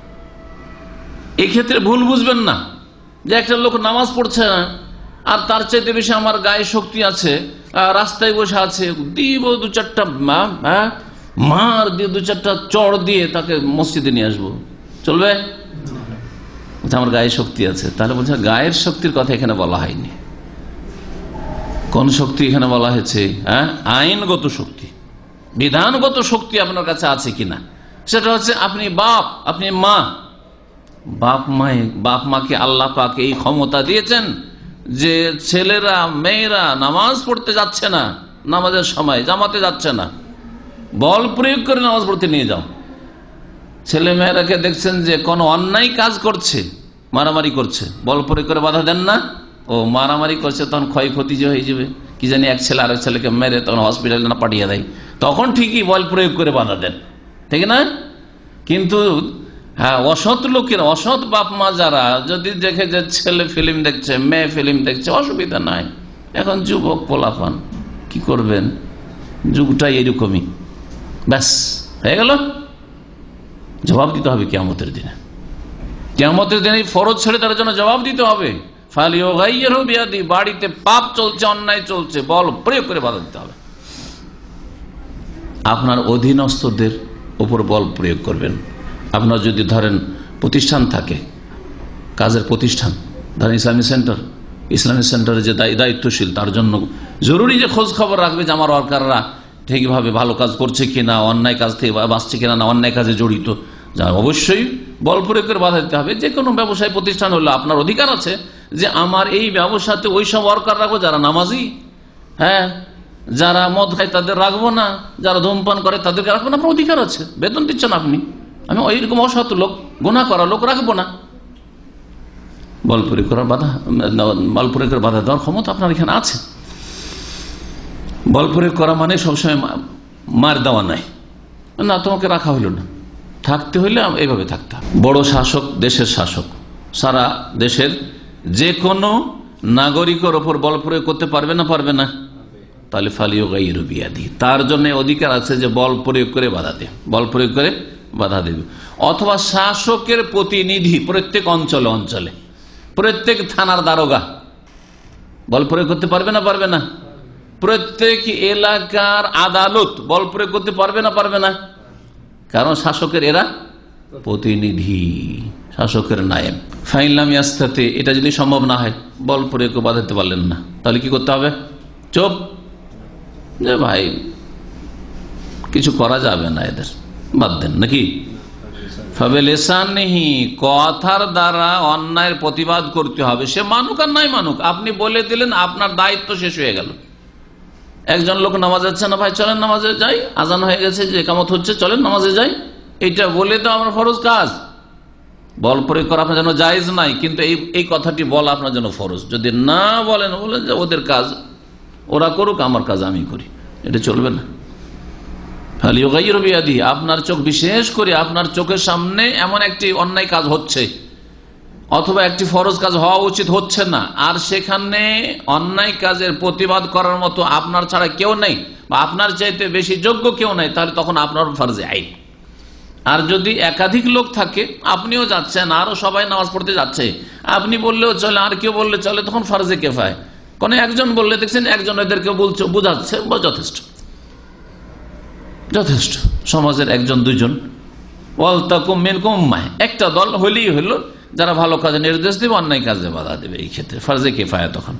এই ক্ষেত্রে ভুল বুঝবেন না যে একটা লোক নামাজ পড়ছে না আর তার চাইতে বেশি আমার গায়ে শক্তি আছে, রাস্তায় বসে আছে, দিব দু চারটা মার দিয়ে দু চারটা চড় দিয়ে তাকে মসজিদে নিয়ে আসবো, চলবে? আমার গায়ে শক্তি আছে। তাহলে বলছে গায়ের শক্তির কথা এখানে বলা হয়নি। কোন শক্তি এখানে বলা হয়েছে? হ্যাঁ, আইনগত শক্তি, বিধানগত শক্তি আপনার কাছে আছে কিনা। সেটা হচ্ছে আপনি বাপ, আপনি মা, বাপ মায়ে বাপ মাকে আল্লাহ পাক এই ক্ষমতা দিয়েছেন যে ছেলেরা মেয়েরা নামাজ পড়তে যাচ্ছে না, নামাজের সময় জামাতে যাচ্ছে না, বল প্রয়োগ করে নামাজ পড়তে নিয়ে যাও। ছেলে মেয়েরাকে দেখছেন যে কোনো অন্যায় কাজ করছে, মারামারি করছে, বল প্রয়োগ করে বাধা দেন না। ও মারামারি করছে, তখন ক্ষয়ক্ষতি যে হয়ে যাবে, কি জানি এক ছেলে আরেক ছেলেকে মেরে তখন হসপিটালে না পাঠিয়ে দেয়, তখন ঠিকই বল প্রয়োগ করে বাধা দেন, ঠিক না? কিন্তু হ্যাঁ, অসৎ লোকের, অসৎ বাপ মা যারা যদি দেখে যে ছেলে ফিল্ম দেখছে, মেয়ে ফিল্ম দেখছে, অসুবিধা নাই, এখন যুবক পোলাপান, কি করবেন, যুগটাই এরকমই, ব্যাস হয়ে গেল। জবাব দিতে হবে কিয়ামতের দিনে। কিয়ামতের দিনে ফরজ ছেড়ে তার জন্য জবাব দিতে হবে। বাড়িতে পাপ চলছে, অন্যায় চলছে, বল প্রয়োগ করে বাধা দিতে হবে। আপনার অধীনস্থদের উপর বল প্রয়োগ করবেন। আপনার যদি ধরেন প্রতিষ্ঠান থাকে, কাজের প্রতিষ্ঠান, ধরেন ইসলামী সেন্টার, ইসলামী সেন্টারে যে দায়িত্বশীল, তার জন্য জরুরি যে খোঁজ খবর রাখবে যে আমার ওয়ার্কাররা ঠিকভাবে ভালো কাজ করছে কিনা, অন্যায় কাজ থেকে বাঁচছে কিনা, না অন্যায় কাজে জড়িত, যা অবশ্যই বল প্রয়োগ করে বাধা দিতে হবে। যে কোনো ব্যবসায় প্রতিষ্ঠান হলো আপনার অধিকার আছে যে আমার এই ব্যবসাতে ওই সব ওয়ার্কার রাখবো যারা নামাজি, হ্যাঁ, যারা মদ খায় তাদের রাখবো না, যারা ধূমপান করে তাদেরকে রাখবো না, আপনার অধিকার আছে, বেতন দিচ্ছেন আপনি। আমি ওইরকম অসৎ লোক, গুনাহ করা লোক রাখবো না। বল প্রয়োগ করার বাধা, বল প্রয়োগ করে বাধা দেওয়ার ক্ষমতা আপনার এখানে আছে। বল প্রয়োগ করা মানে সবসময় মার দেওয়া নাই, না তোমাকে রাখা হইল না, থাকতে হইলে এইভাবে থাকতে হবে। বড় শাসক, দেশের শাসক, সারা দেশের যে কোনো নাগরিকের ওপর বল প্রয়োগ করতে পারবে না, পারবে না? তাহলে ফালিও গাইরু বিয়াদি, তার জন্য অধিকার আছে যে বল প্রয়োগ করে বাধা দেবে, বল প্রয়োগ করে বাধা দেবে। অথবা শাসকের প্রতিনিধি প্রত্যেক অঞ্চলে অঞ্চলে, প্রত্যেক থানার দারোগা বল প্রয়োগ করতে পারবে না, পারবে না? প্রত্যেক এলাকার আদালত বল প্রয়োগ করতে পারবে না, পারবে না? কারণ শাসকের এরা প্রতিনিধি, শাসকের নায়েব। ফাইনলাম ইয়াস্তাতে, এটা যদি সম্ভব না হয়, বল প্রয়োগ বাধা দিতে পারলেন না, তাহলে কি করতে হবে? চুপ, যে ভাই কিছু করা যাবে না, এদের বাদ দেন নাকি। ফাবেলেসানহি, কথার দ্বারা অন্যায়ের প্রতিবাদ করতে হবে, সে মানুক আর নাই মানুক। আপনি বলে দিলেন, আপনার দায়িত্ব শেষ হয়ে গেল। একজন লোক নামাজ যাচ্ছে না, ভাই চলেন নামাজে যাই, আজান হয়ে গেছে, যে কামত হচ্ছে, চলেন নামাজে যাই, এইটা বলে তো আমার ফরজ কাজ। বল প্রয়োগ করা আপনার জন্য জায়েজ নাই, কিন্তু এই এই কথাটি বলা আপনার জন্য ফরজ। যদি না বলেন, বলেন যে ওদের কাজ ওরা করুক, আমার কাজ আমি করি, এটা চলবে না। আপনার চোখ, বিশেষ করে আপনার চোখের সামনে এমন একটি অন্যায় কাজ হচ্ছে অথবা একটি ফরজ কাজ হওয়া উচিত হচ্ছে না, আর সেখানে অন্যায় কাজের প্রতিবাদ করার মতো আপনার ছাড়া কেউ নেই বা আপনার চাইতে বেশি যোগ্য কেউ নেই, তাহলে তখন আপনার ফরজে আইন। আর যদি একাধিক লোক থাকে, আপনিও যাচ্ছেন, আরো সবাই নামাজ পড়তে যাচ্ছে, আপনি বললেও চলে, আর কেউ বললে চলে, তখন ফরজে কেফায়। কোন একজন বললে দেখছেন একজন এদেরকে বলছে, বুঝাচ্ছে, যথেষ্ট, যথেষ্ট। সমাজের একজন দুইজন, একটা দল হলেই হলো যারা ভালো কাজে নির্দেশ দেবে, অন্যায় কাজে বাধা দেবে, এই ক্ষেত্রে ফরজে কিফায়া। তখন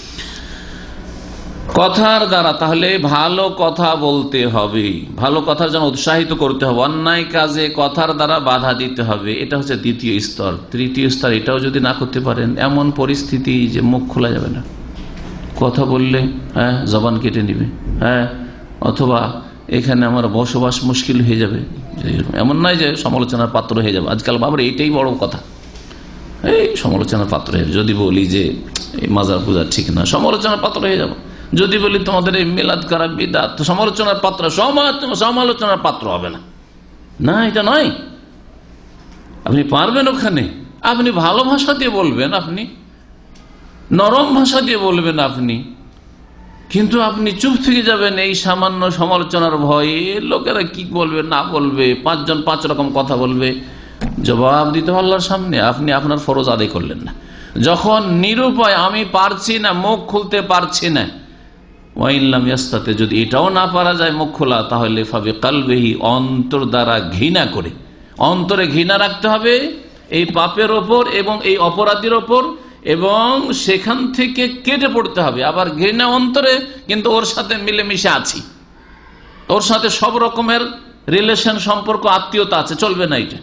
কথার দ্বারা, তাহলে ভালো কথা বলতে হবে, ভালো কথার জন্য উৎসাহিত করতে হবে, অন্যায় কাজে কথার দ্বারা বাধা দিতে হবে, এটা হচ্ছে দ্বিতীয় স্তর। তৃতীয় স্তর, এটাও যদি না করতে পারেন, এমন পরিস্থিতি যে মুখ খোলা যাবে না, কথা বললে হ্যাঁ জবান কেটে নিবে, হ্যাঁ, অথবা এখানে আমার বসবাস মুশকিল হয়ে যাবে, এমন নয় যে সমালোচনার পাত্র হয়ে যাবে। আজকাল বাবার এইটাই বড় কথা, এই সমালোচনার পাত্র হয়ে, যদি বলি যে এই মাজার পূজা ঠিক না, সমালোচনার পাত্র হয়ে যাব। যদি বলি তোমাদের এই মিলাদ করা বিদআত, সমালোচনার পাত্র, সমালোচনার পাত্র হবে না, না এটা নয়। আপনি পারবেন ওখানে, আপনি ভালো ভাষা দিয়ে বলবেন, আপনি নরম ভাষা দিয়ে বলবেন, আপনি কিন্তু আপনি চুপ থেকে যাবেন এই সামান্য সমালোচনার ভয়ে, লোকেরা কি বলবে না বলবে, পাঁচজন পাঁচ রকম কথা বলবে, জবাব দিতে আল্লাহর সামনে আপনি আপনার ফরজ আদায় করলেন না। যখন নিরুপায়, আমি পারছি না, মুখ খুলতে পারছি না, ওয়াইল্লাম ইয়াস্তাতে, যদি এটাও না পারা যায় মুখ খোলা, তাহলে ফাবি কালবিহি, অন্তর দ্বারা ঘৃণা করে, অন্তরে ঘৃণা রাখতে হবে এই পাপের ওপর এবং এই অপরাধীর ওপর, এবং সেখান থেকে কেটে পড়তে হবে। আবার ঘৃণা অন্তরে, কিন্তু ওর সাথে মিলেমিশে আছি, ওর সাথে সব রকমের রিলেশন, সম্পর্ক, আত্মীয়তা আছে, চলবে না এটা।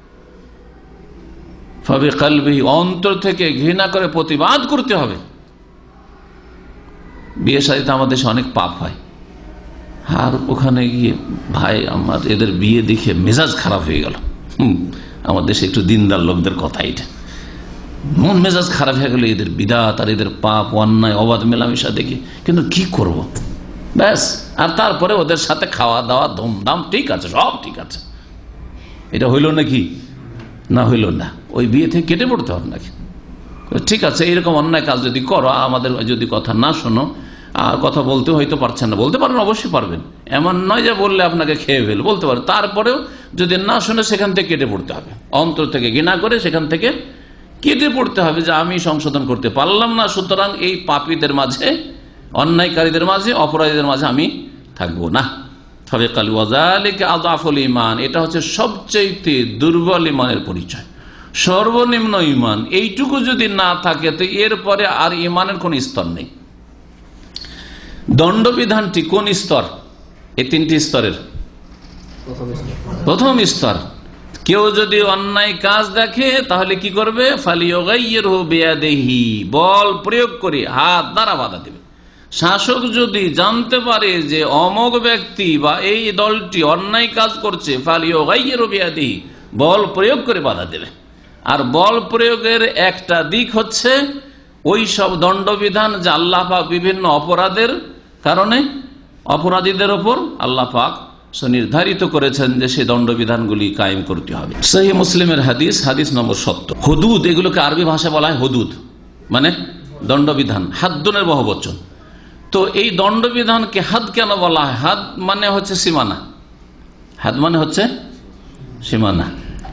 ফাবি কালবিহি, অন্তর থেকে ঘৃণা করে প্রতিবাদ করতে হবে। বিয়ে শাদীতে আমাদের দেশে অনেক পাপ হয়, আর ওখানে গিয়ে ভাই আমার এদের বিয়ে দেখে মেজাজ খারাপ হয়ে গেল। হুম আমার দেশে একটু দিনদার লোকদের কথা এটা, মন মেজাজ খারাপ হয়ে গেল এদের বিদাত আর এদের পাপ, অন্যায়, অবাধ মেলামেশা দেখে। কিন্তু কি করব, ব্যাস। আর তারপরে ওদের সাথে খাওয়া দাওয়া, ধুমধাম, ঠিক আছে, সব ঠিক আছে। এটা হইল নাকি? না হইল না, ওই বিয়ে থেকে কেটে পড়তে হবে নাকি? ঠিক আছে, এইরকম অন্যায় কাজ যদি করো, আমাদের যদি কথা না শোনো, আর কথা বলতে হয়তো পারছেন না, বলতে পারেন, অবশ্যই পারবেন, এমন নয় যে বললে আপনাকে খেয়ে ফেল, বলতে পারেন। তারপরেও যদি না শুনে সেখান থেকে কেটে পড়তে হবে, অন্তর থেকে ঘৃণা করে সেখান থেকে কেটে পড়তে হবে যে আমি সংশোধন করতে পারলাম না, সুতরাং এই পাপীদের মাঝে, অন্যায়কারীদের মাঝে, অপরাধীদের মাঝে আমি থাকবো না। তবে কাল ওয়াযালিকা আযআফুল ঈমান, এটা হচ্ছে সবচেয়ে দুর্বল ঈমানের পরিচয়, সর্বনিম্ন ঈমান। এইটুকু যদি না থাকে তো এরপরে আর ঈমানের কোন স্তর নেই। দণ্ডবিধানটি কোন স্তর? এই তিনটি স্তরের প্রথম স্তর। কেউ যদি অন্যায় কাজ দেখে তাহলে কি করবে? ফালিয়ুগাইয়িরহু বিয়াদিহি, বল প্রয়োগ করে হাত দ্বারা বাধা দেবে। শাসক যদি জানতে পারে যে অমোক ব্যক্তি বা এই দলটি অন্যায় কাজ করছে, ফালিয়ুগাইয়িরহু বিয়াদিহি, বল প্রয়োগ করে বাধা দেবে। আর বল প্রয়োগের একটা দিক হচ্ছে ওই সব দণ্ডবিধান যা আল্লাহ পাক বিভিন্ন অপরাধের কারণে অপরাধীদের ওপর আল্লাহ পাক নির্ধারিত করেছেন যে সেই দণ্ডবিধানগুলি কায়েম করতে হবে। সহিহ মুসলিমের হাদিস, হাদিস নম্বর সত্তর। হুদুদ, এগুলোকে আরবি ভাষায় বলা হয় হুদুদ, মানে দণ্ডবিধান, হাদ্দুনের বহুবচন। তো এই দণ্ডবিধানকে হাদ কেন বলা হয়? হাদ মানে হচ্ছে সীমানা, হাদ মানে হচ্ছে সীমানা।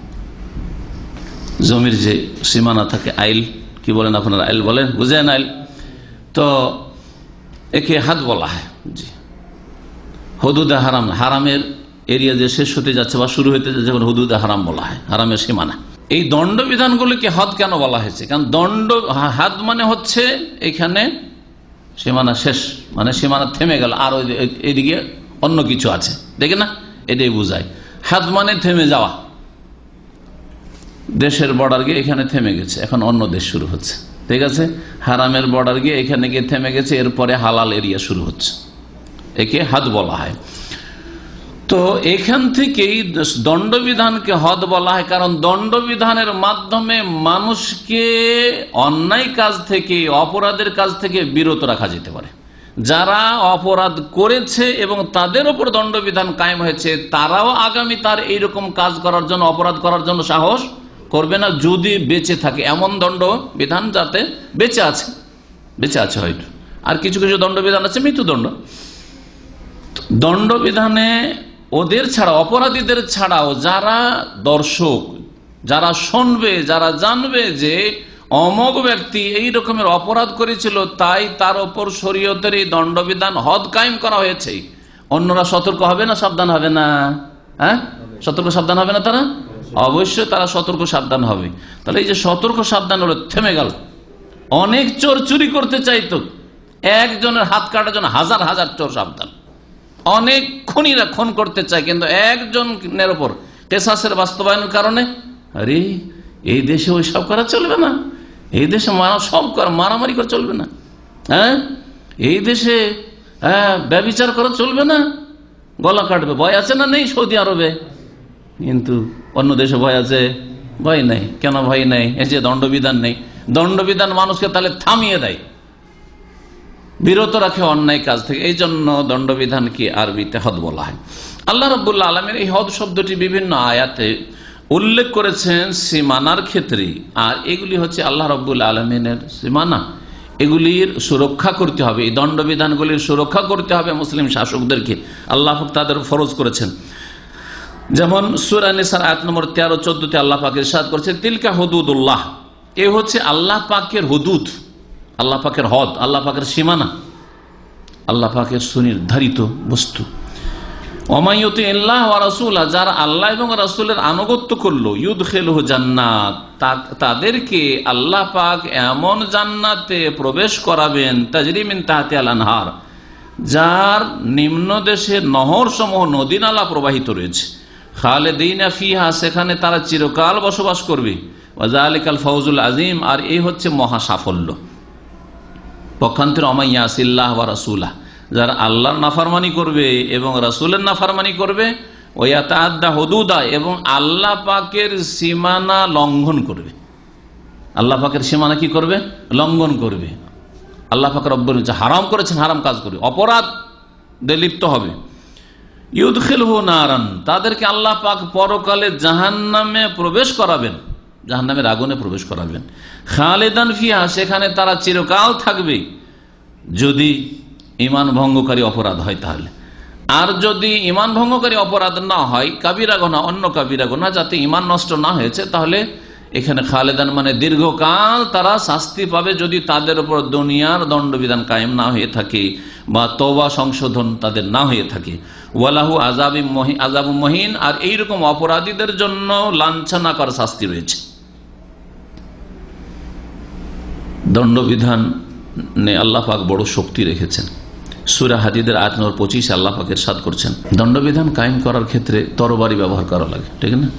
জমির যে সীমানা থাকে, আইল কি বলেন আপনারা? আইল বলেন, বুঝেন আইল? তো একে হাদ বলা হয়। জি, হুদুদে হারাম, হারামের এরিয়া যে শেষ হতে যাচ্ছে বা শুরু হতে যাচ্ছে হুদুদে হারাম বলা হয়, হারামের সীমানা। এই দণ্ডবিধানগুলিকে হদ কেন বলা হয়েছে? কারণ দণ্ড, হাদ মানে হচ্ছে এখানে সীমানা শেষ, মানে সীমানা থেমে গেল, আর এদিকে অন্য কিছু আছে, দেখে না, এটাই বোঝায়। হাদ মানে থেমে যাওয়া, দেশের বর্ডার গিয়ে এখানে থেমে গেছে, এখন অন্য দেশ শুরু হচ্ছে, ঠিক আছে। হারামের বর্ডার গিয়ে এখানে গিয়ে থেমে গেছে, এরপরে হালাল এরিয়া শুরু হচ্ছে, একে হাদ বলা হয়। তো এখান থেকেই দণ্ডবিধানকে হদ বলা হয়, কারণ দণ্ডবিধানের মাধ্যমে মানুষকে অন্যায় কাজ থেকে, অপরাধের কাজ থেকে বিরত রাখা যেতে পারে। যারা অপরাধ করেছে এবং তাদের উপর দণ্ডবিধান কায়েম হয়েছে, তারাও আগামী তার এইরকম কাজ করার জন্য, অপরাধ করার জন্য সাহস করবে না, যদি বেঁচে থাকে। এমন দণ্ডবিধান যাতে বেঁচে আছে, বেঁচে আছে হয়তো। আর কিছু কিছু দণ্ডবিধান আছে মৃত্যুদণ্ড। দণ্ডবিধানে ওদের ছাড়া, অপরাধীদের ছাড়াও যারা দর্শক, যারা শুনবে, যারা জানবে যে অমোক ব্যক্তি এই রকমের অপরাধ করেছিল, তাই তার ওপর শরীয়তের এই দণ্ডবিধান হদ কায়েম করা হয়েছে, অন্যরা সতর্ক হবে না, সাবধান হবে না? হ্যাঁ, সতর্ক সাবধান হবে না তারা? অবশ্যই তারা সতর্ক সাবধান হবে। তাহলে এই যে সতর্ক সাবধান হলো, থেমে গেল। অনেক চোর চুরি করতে চাইতো, একজনের হাত কাটার জন্য হাজার হাজার চোর সাবধান। অনেক খুনিরা খুন করতে চায়, কিন্তু একজনের ওপর কেসাসের বাস্তবায়নের কারণে, আরে এই দেশে ওই সব করা চলবে না, এই দেশে সব করা মারামারি করা চলবে না, হ্যাঁ এই দেশে হ্যাঁ ব্যভিচার করা চলবে না, গলা কাটবে। ভয় আছে না নেই সৌদি আরবে? কিন্তু অন্য দেশে ভয় আছে? ভয় নাই। কেন ভয় নাই? এই যে দণ্ডবিধান নেই, দণ্ডবিধান মানুষকে তাহলে থামিয়ে দেয়, বিরত রাখে অন্যায় কাজ থেকে। এই জন্য দণ্ডবিধানকে আরবিতে হদ বলা হয়। আল্লাহ রাব্বুল আলামিন এই হদ শব্দটি বিভিন্ন আয়াতে উল্লেখ করেছেন সীমানার ক্ষেত্রে, আর এগুলি হচ্ছে আল্লাহ রাব্বুল আলামিনের সীমানা। এগুলির সুরক্ষা করতে হবে, এই দণ্ডবিধানগুলির সুরক্ষা করতে হবে মুসলিম শাসকদেরকে। আল্লাহ পাক তাদের ফরজ করেছেন। যেমন সূরা নিসার আয়াত নম্বর তেরো চোদ্দতে আল্লাহ পাক ইরশাদ করেছেন, তিলকা হুদুদুল্লাহ, এ হচ্ছে আল্লাহ পাকের হুদুদ, আল্লাহ পাকের হদ, আল্লাহ পাকের সীমানা, আল্লাহ পাকের সুনির্ধারিত বস্তু। ওমাইয়ুতি আল্লাহ ওয়া রাসূলা, যারা আল্লাহ এবং রাসূলের আনুগত্য করলো, ইউদখিলহু জান্নাত, তাদেরকে আল্লাহ পাক এমন জান্নাতে প্রবেশ করাবেন, তাজরি মিন তাহতিহাল আনহার, যার নিম্ন দেশে নহর সমূহ নদী নালা প্রবাহিত রয়েছে, খালিদিনা ফিহা, সেখানে তারা চিরকাল বসবাস করবে, ওয়া যালিকাল ফাওজুল আযীম, আর এই হচ্ছে মহা সাফল্য। পক্ষান্তরে ওমাইয়াসিল্লাহ ওয়া রাসূলা, যারা আল্লাহর নাফরমানি করবে এবং রাসূলের নাফরমানি করবে, ওয়ায়াতাআদ্দা হুদুদা, এবং আল্লাহ পাকের সীমানা লঙ্ঘন করবে, আল্লাহ পাকের সীমানা কি করবে? লঙ্ঘন করবে। আল্লাহ পাক রব্বুল ইজ্জত হারাম করেছেন, হারাম কাজ করবে, অপরাধে লিপ্ত হবে। ইউদখিলহু নারান, তাদেরকে আল্লাহ পাক পরকালে জাহান্নামে প্রবেশ করাবেন, জাহান্নামের আগুনে প্রবেশ করাবেন। খালিদান ফিহা, সেখানে তারা চিরকাল থাকবে, যদি ঈমান ভঙ্গকারী অপরাধ হয় তাহলে। আর যদি ঈমান ভঙ্গকারী অপরাধ না হয়, কাবিরা গুনাহ, অন্য কাবিরা গুনাহ, যাতে ঈমান নষ্ট না হয়েছে, তাহলে এখানে খালেদান মানে দীর্ঘকাল তারা শাস্তি পাবে, যদি তাদের উপর দুনিয়ার দণ্ডবিধান কায়েম না হয়ে থাকে বা তওবা সংশোধন তাদের না হয়ে থাকে। ওয়ালাহু আযাবুম মুহিন, আযাবুম মুহিন, আর এইরকম অপরাধীদের জন্য লাঞ্ছনাকর শাস্তি রয়েছে। দণ্ডবিধানে আল্লাহ পাক বড় শক্তি রেখেছেন। সূরা হাদীদের আয়াত নম্বর পঁচিশ আল্লাহ পাক ইরশাদ করছেন, দণ্ডবিধান কায়েম করার ক্ষেত্রে তরবারি ব্যবহার করা লাগে, ঠিক না?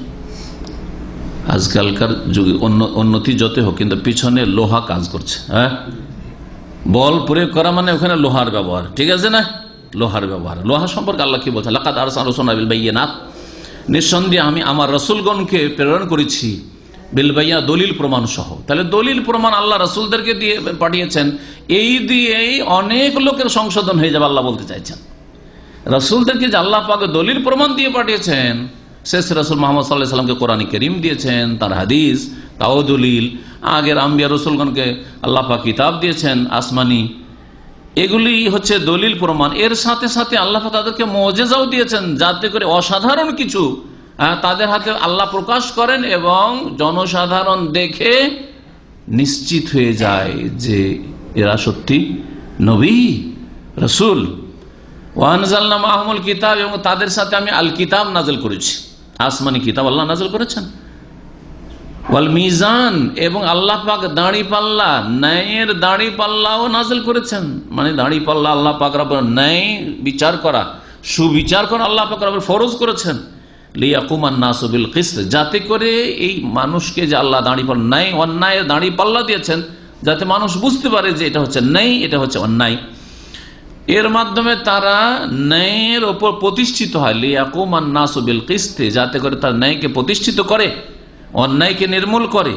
আজকালকার যুগে উন্নতি যত হোক, কিন্তু পিছনে লোহা কাজ করছে। হ্যাঁ, বল প্রয়োগ করা মানে ওখানে লোহার ব্যবহার, ঠিক আছে না? লোহার ব্যবহার। লোহা সম্পর্কে আল্লাহ কি বলছেন? লাকাদ আরসালনা রাসূলানা বিল বায়িনাত, নিঃসন্দেহে আমি আমার রাসূলগণকে প্রেরণ করেছি বিল বায়িনা, দলিল প্রমাণ সহ। তাহলে দলিল প্রমাণ আল্লাহ রাসূলদেরকে দিয়ে পাঠিয়েছেন, এই দিয়েই অনেক লোকের সংশোধন হয়ে যাবে। আল্লাহ বলতে চাইছেন রাসূলদেরকে যে আল্লাহ পাক দলিল প্রমাণ দিয়ে পাঠিয়েছেন, শেষ রাসূল মুহাম্মদ সাল্লাল্লাহু আলাইহি ওয়াসাল্লামকে কোরআন কারীম দিয়েছেন, তার হাদিস, তাও দলিল। আগের আম্বিয়া রাসূলগণকে আল্লাহ পাক কিতাব দিয়েছেন আসমানি, এগুলি হচ্ছে দলিল প্রমাণ। এর সাথে সাথে আল্লাহ পাক তাদেরকে মুজিজাও দিয়েছেন, যাতে করে অসাধারণ কিছু তাদের হাতে আল্লাহ প্রকাশ করেন এবং জনসাধারণ দেখে নিশ্চিত হয়ে যায় যে এরা সত্যি নবী রাসূল। ওয়া আনজালনা মাআহুমুল কিতাব, এবং তাদের সাথে আমি আল কিতাব নাযিল করেছি, আসমানি কিতাব আল্লাহ নাযিল করেছেন। ওয়াল মিজান, এবং আল্লাহ পাক দাঁড়ি পাল্লা, ন্যায়ের দাঁড়ি পাল্লাও নাযিল করেছেন। মানে দাঁড়ি পাল্লা আল্লাহ পাক রব্বুল ন্যায় বিচার করা, সুবিচার করা আল্লাহ পাক রব্বুল ফরজ করেছেন। লিয়াকুমান নাসু বিল কিসত, যাতে করে এই মানুষকে যে আল্লাহ দাঁড়ি পাল্লা, ন্যায় অন্যায়ের দাঁড়ি পাল্লা দিয়েছেন, যাতে মানুষ বুঝতে পারে যে এটা হচ্ছে ন্যায়, এটা হচ্ছে অন্যায়। এর মাধ্যমে তারা ন্যায়ের ওপর প্রতিষ্ঠিত হয়। লিয়াকুমান নাসু বিল কিসত, যাতে করে তার ন্যায়কে প্রতিষ্ঠিত করে, অন্যায়কে নির্মূল করে।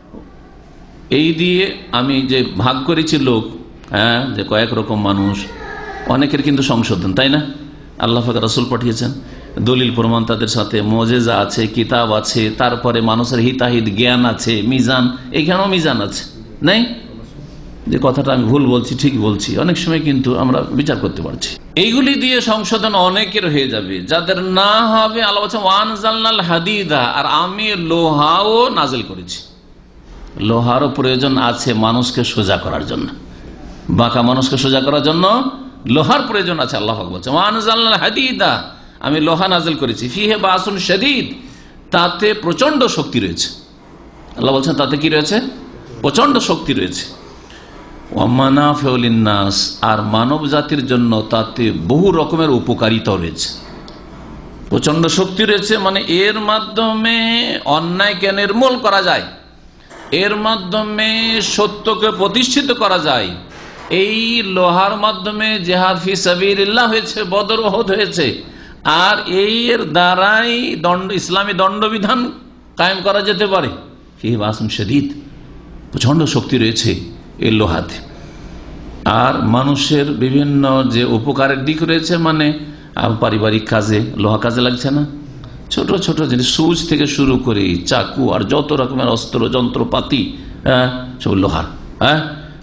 এই দিয়ে আমি যে ভাগ করেছি লোক, হ্যাঁ, যে কয়েক রকম মানুষ, অনেকের কিন্তু সংশোধন, তাই না? আল্লাহ পাক রাসূল পাঠিয়েছেন, দলিল প্রমাণ তাদের সাথে, মুজিজা আছে, কিতাব আছে, তারপরে মানুষের হিতাহিত জ্ঞান আছে, মিজান, এখানেও মিজান আছে, নাই? যে কথাটা আমি ভুল বলছি, ঠিক বলছি, অনেক সময় কিন্তু আমরা বিচার করতে পারছি। এইগুলি দিয়ে সংশোধন অনেকের হয়ে যাবে, যাদের না হবে। আল্লাহ বলছেন ওয়ানজালনাল হাদিদা, আর আমি লোহাও নাজিল করেছি। লোহারও প্রয়োজন আছে মানুষকে সোজা করার জন্য, বাঁকা মানুষকে সোজা করার জন্য লোহার প্রয়োজন আছে। আল্লাহ পাক বলছেন ওয়ানজালনাল হাদিদা, আমি লোহা নাজিল করেছি। ফিহে বাসুন শাদীদ, তাতে প্রচন্ড শক্তি রয়েছে। আল্লাহ বলছেন তাতে কি রয়েছে? প্রচন্ড শক্তি রয়েছে। ওয়ামানাফিউ লিন্নাস, আর মানব জাতির জন্য তাতে বহু রকমের উপকারিতা রয়েছে। প্রচন্ড শক্তি রয়েছে মানে এর মাধ্যমে অন্যায়কে নির্মূল করা যায়, এর মাধ্যমে সত্যকে প্রতিষ্ঠিত করা যায়। এই লোহার মাধ্যমে জিহাদ ফি সাবিলিল্লাহ হয়েছে, বদর উহুদ হয়েছে, আর এর দ্বারাই দণ্ড ইসলামী দণ্ডবিধান কায়েম করা যেতে পারে। ফিহি বাসুন শাদীদ, প্রচন্ড শক্তি রয়েছে এই লোহাতে। আর মানুষের বিভিন্ন যে উপকারের দিক রয়েছে, মানে পারিবারিক কাজে লোহা কাজে লাগছে না, ছোট ছোট জিনিস, সুচ থেকে শুরু করে চাকু আর যত রকমের অস্ত্র যন্ত্রপাতি, হ্যাঁ, সব লোহার। হ্যাঁ,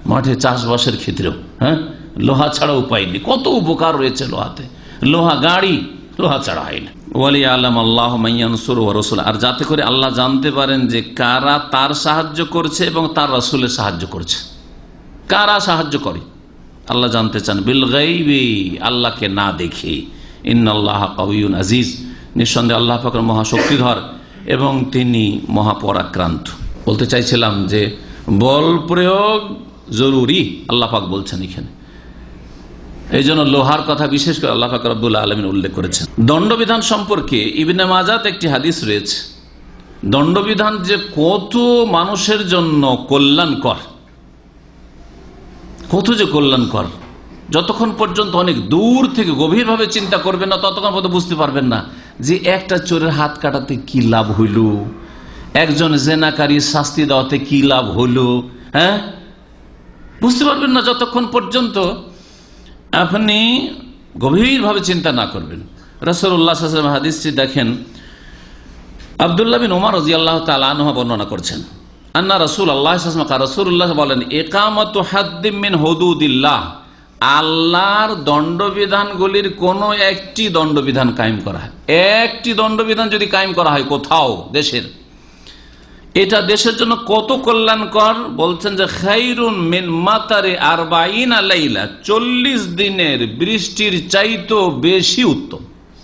মাঠে চাষবাসের ক্ষেত্রেও হ্যাঁ লোহা ছাড়া উপায় নেই। কত উপকার রয়েছে লোহাতে, লোহা গাড়ি লোহা ছাড়া হয় না। ওয়ালি আলম আল্লাহ মাইয়ানসুর ওয়া রাসূল, আর যাতে করে আল্লাহ জানতে পারেন যে কারা তার সাহায্য করছে এবং তার রাসূলের সাহায্য করছে। কারা সাহায্য করে আল্লাহ জানতে চান, বিল গাইবি, আল্লাহকে না দেখে। ইন্নাল্লাহ কাউইয়ুন আজিজ, নিঃসন্দেহে আল্লাহ পাক মহাশক্তিধর এবং তিনি মহাপরাক্রান্ত। বলতে চাইছিলাম যে বল প্রয়োগ জরুরি, আল্লাহ পাক বলছেন এখানে। এই জন্য লোহার কথা বিশেষ করে আল্লাহ পাক রব্বুল আলামিন উল্লেখ করেছেন। দণ্ডবিধান সম্পর্কে ইবনে মাজাহ একটি হাদিস রয়েছে। দণ্ডবিধান যে কত মানুষের জন্য কল্যাণকর, কত যে কল্যাণকর, যতক্ষণ পর্যন্ত অনেক দূর থেকে গভীরভাবে চিন্তা করবেন না ততক্ষণ পর্যন্ত বুঝতে পারবেন না যে একটা চোরের হাত কাটাতে কি লাভ হইল, একজন জেনাকারীর শাস্তি দেওয়াতে কি লাভ হইল, হ্যাঁ বুঝতে পারবেন না যতক্ষণ পর্যন্ত আপনি গভীরভাবে চিন্তা না করবেন। রাসূলুল্লাহ সাল্লাল্লাহু আলাইহি ওয়াসাল্লাম হাদিসটি দেখেন, আব্দুল্লাহ বিন ওমর রাদিয়াল্লাহু তাআলা আনহু বর্ণনা করছেন, আন্না রাসূলুল্লাহ সাল্লাল্লাহু আলাইহি ওয়াসাল্লাম রাসূলুল্লাহ বলেন, ইকামাতু হাদ্দিম মিন হুদুদিল্লাহ, আল্লাহর দণ্ডবিধানগুলির কোন একটি দণ্ডবিধান কায়েম করা হয়, একটি দণ্ডবিধান যদি কায়েম করা হয় কোথাও দেশের, এটা দেশের জন্য কত কল্যাণকর। বলছেন যে খায়রুন মিন মাতারে আরবাঈনা লাইলা, চল্লিশ দিনের বৃষ্টির চাইতো বেশি উত্তম।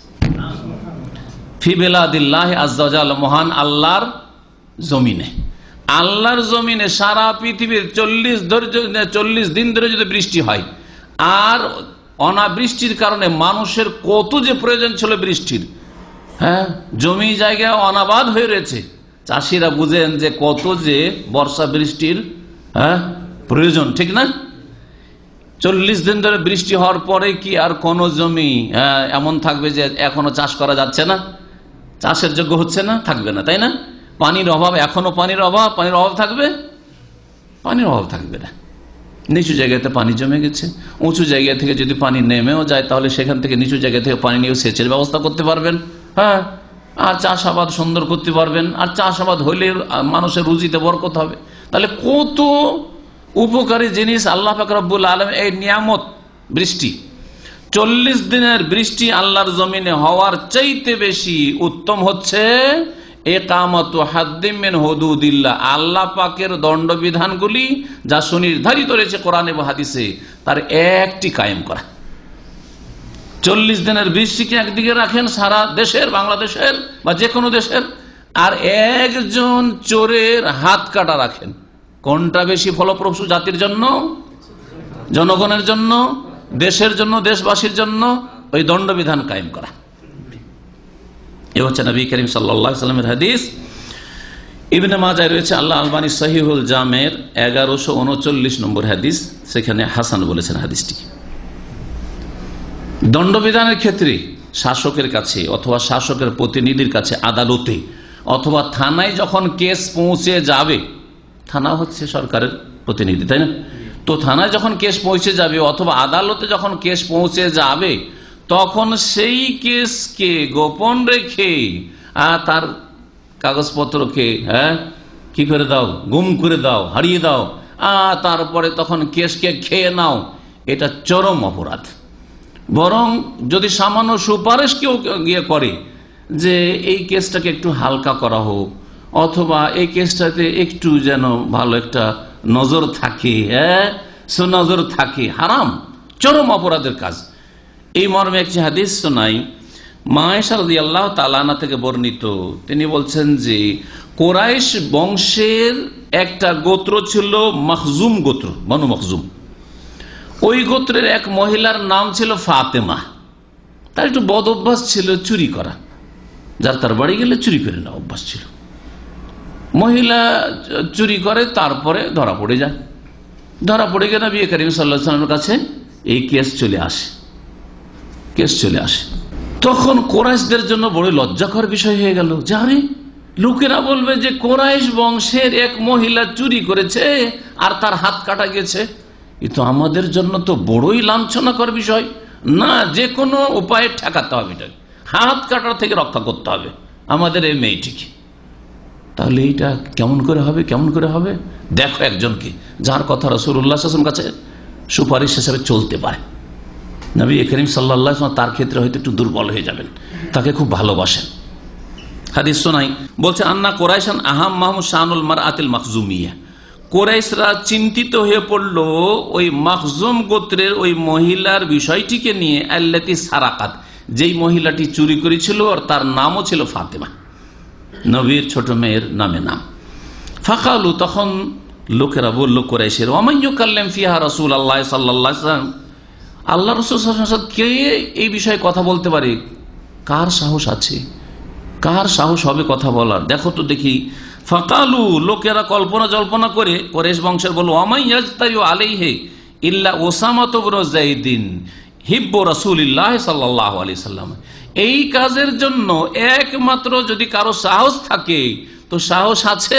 ফি বিলাদিল্লাহ আযজা ওয়া জাল্লা, মহান আল্লাহর জমিনে, আল্লাহর জমিনে সারা পৃথিবীর চল্লিশ চল্লিশ দিন ধরে যদি বৃষ্টি হয়, আর অনাবৃষ্টির কারণে মানুষের কত যে প্রয়োজন ছিল বৃষ্টির, হ্যাঁ জমি জায়গা অনাবাদ হয়ে রয়েছে, চাষিরা বুঝেন যে কত যে বর্ষা বৃষ্টির হ্যাঁ প্রয়োজন, ঠিক না? চল্লিশ দিন ধরে বৃষ্টি হওয়ার পরে কি আর কোন জমি এমন থাকবে যে এখনো চাষ করা যাচ্ছে না, চাষের যোগ্য হচ্ছে না? থাকবে না, তাই না? পানির অভাব, এখনো পানির অভাব, পানির অভাব থাকবে, পানির অভাব থাকবে না। নিচু জায়গাতে পানি জমে গেছে, উঁচু জায়গা থেকে যদি পানি নেমেও যায় তাহলে সেখান থেকে নিচু জায়গা থেকে পানি নিয়ে সেচের ব্যবস্থা করতে পারবেন, হ্যাঁ আর চাষাবাদ সুন্দর করতে পারবেন, আর চাষাবাদ হইলে মানুষের রুজিতে বরকত হবে। তাহলে কত উপকারী জিনিস আল্লাহ পাক রব্বুল আলামিন, এই নিয়ামত বৃষ্টি, চল্লিশ দিনের বৃষ্টি আল্লাহর জমিনে হওয়ার চাইতে বেশি উত্তম হচ্ছে ইকামাতু হাদ্দিম মিন হুদুদিল্লাহ, আল্লাহ পাকের দণ্ডবিধানগুলি যা সুনির্ধারিত রয়েছে কোরআন এবং হাদিসে তার একটি কায়েম করা। চল্লিশ দিনের বৃষ্টিকে একদিকে রাখেন সারা দেশের, বাংলাদেশের বা যে কোনো দেশের, আর একজন চোরের হাত কাটা রাখেন, কোনটা বেশি ফলপ্রসূ জাতির জন্য, জনগণের জন্য, দেশের জন্য, দেশবাসীর জন্য? ওই দণ্ডবিধান কায়েম করা। এ হচ্ছে নবী করিম সাল্লাল্লাহু আলাইহি ওয়াসাল্লামের হাদিস। ইবনে মাজাহ রয়েছে আল্লাহ আলবানী সহিহুল জামের এগারোশো উনচল্লিশ নম্বর হাদিস, সেখানে হাসান বলেছেন হাদিসটি। দণ্ডবিধানের ক্ষেত্রে শাসকের কাছে অথবা শাসকের প্রতিনিধির কাছে, আদালতে অথবা থানায় যখন কেস পৌঁছে যাবে, থানা হচ্ছে সরকারের প্রতিনিধি, তাই না? তো থানায় যখন কেস পৌঁছে যাবে অথবা আদালতে যখন কেস পৌঁছে যাবে, তখন সেই কেসকে গোপন রেখে আর তার কাগজপত্রকে হ্যাঁ কি করে দাও, গুম করে দাও, হারিয়ে দাও, আর তারপরে তখন কেসকে খেয়ে নাও, এটা চরম অপরাধ। বরং যদি সামান্য সুপারিশ কেউ গিয়ে করে যে এই কেসটাকে একটু হালকা করা হোক, অথবা এই কেসটাতে একটু যেন ভালো একটা নজর থাকে, হ্যাঁ সুনজর থাকে, হারাম, চরম অপরাধের কাজ। এই মর্মে একটি হাদিস শোনাই, মা আয়েশা রাদিয়াল্লাহু তাআলা আনহা থেকে বর্ণিত, তিনি বলছেন যে কুরাইশ বংশের একটা গোত্র ছিল মখজুম গোত্র, বনু মখজুম। ওই গোত্রের এক মহিলার নাম ছিল ফাতেমা। তার একটু বদ অভ্যাস ছিল চুরি করা, যার তার বাড়ি গেলে চুরি করে না অভ্যাস ছিল। মহিলা চুরি করে, তারপরে ধরা পড়ে যায়, ধরা পড়ে গেলে নবী করিম সাল্লাল্লাহু আলাইহি ওয়াসাল্লামের কাছে এই কেস চলে আসে, কেস চলে আসে। তখন কোরাইশদের জন্য বড় লজ্জাকর বিষয় হয়ে গেল, যে আরে লোকেরা বলবে যে কোরাইশ বংশের এক মহিলা চুরি করেছে আর তার হাত কাটা গেছে, এ তো আমাদের জন্য তো বড়ই লাঞ্ছনাকর বিষয়। না, যে কোনো উপায়ে ঠেকাতে হবে, এটাকে হাত কাটার থেকে রক্ষা করতে হবে আমাদের এই মেয়েটিকে। তাহলে এইটা কেমন করে হবে কেমন করে হবে দেখো একজনকে যার কথা রাসূলুল্লাহ সাল্লাল্লাহু আলাইহি ওয়াসাল্লাম কাছে সুপারিশ হিসেবে চলতে পারে। নবী করিম সাল্লাল্লাহু আলাইহি ওয়াসাল্লাম তার ক্ষেত্রে হয়তো একটু দুর্বল হয়ে যাবেন, তাকে খুব ভালোবাসেন। হাদিস শোনাই, বলছে আন্না কুরাইশান আহাম মাহমুদ শানুল মারআতিল মাখজুমিয়া, কুরাইশরা চিন্তিত হয়ে পড়ল ওই মাখজুম গোত্রের ওই মহিলার বিষয়টিকে নিয়ে, আল্লাতি সারাকাত, যেই মহিলাটি চুরি করেছিল আর তার নামও ছিল ফাতেমা, নবীর ছোট মেয়ের নামে নাম। ফাকালু, তখন লোকেরা বলল কুরাইশের, ওয়ামাইয়ুকাল্লিম ফিহা রাসূলুল্লাহ সাল্লাল্লাহু আলাইহি ওয়াসাল্লাম, আল্লাহ রাসূল সাল্লাল্লাহু আলাইহি ওয়াসাল্লাম কে এই বিষয়ে কথা বলতে পারে, কার সাহস আছে, কার সাহস হবে কথা বলার, দেখো তো দেখি। ফাকালু, লোকেরা কল্পনা জল্পনা করে কুরাইশ বংশের বলল, ওয়ামাইয়াজতারিউ আলাইহি ইল্লা ওসামা ইবনে যায়েদিন হিব্বু রাসূলিল্লাহ সাল্লাল্লাহু আলাইহি ওয়াসাল্লাম, এই কাজের জন্য একমাত্র যদি কারো সাহস থাকে তো সাহস আছে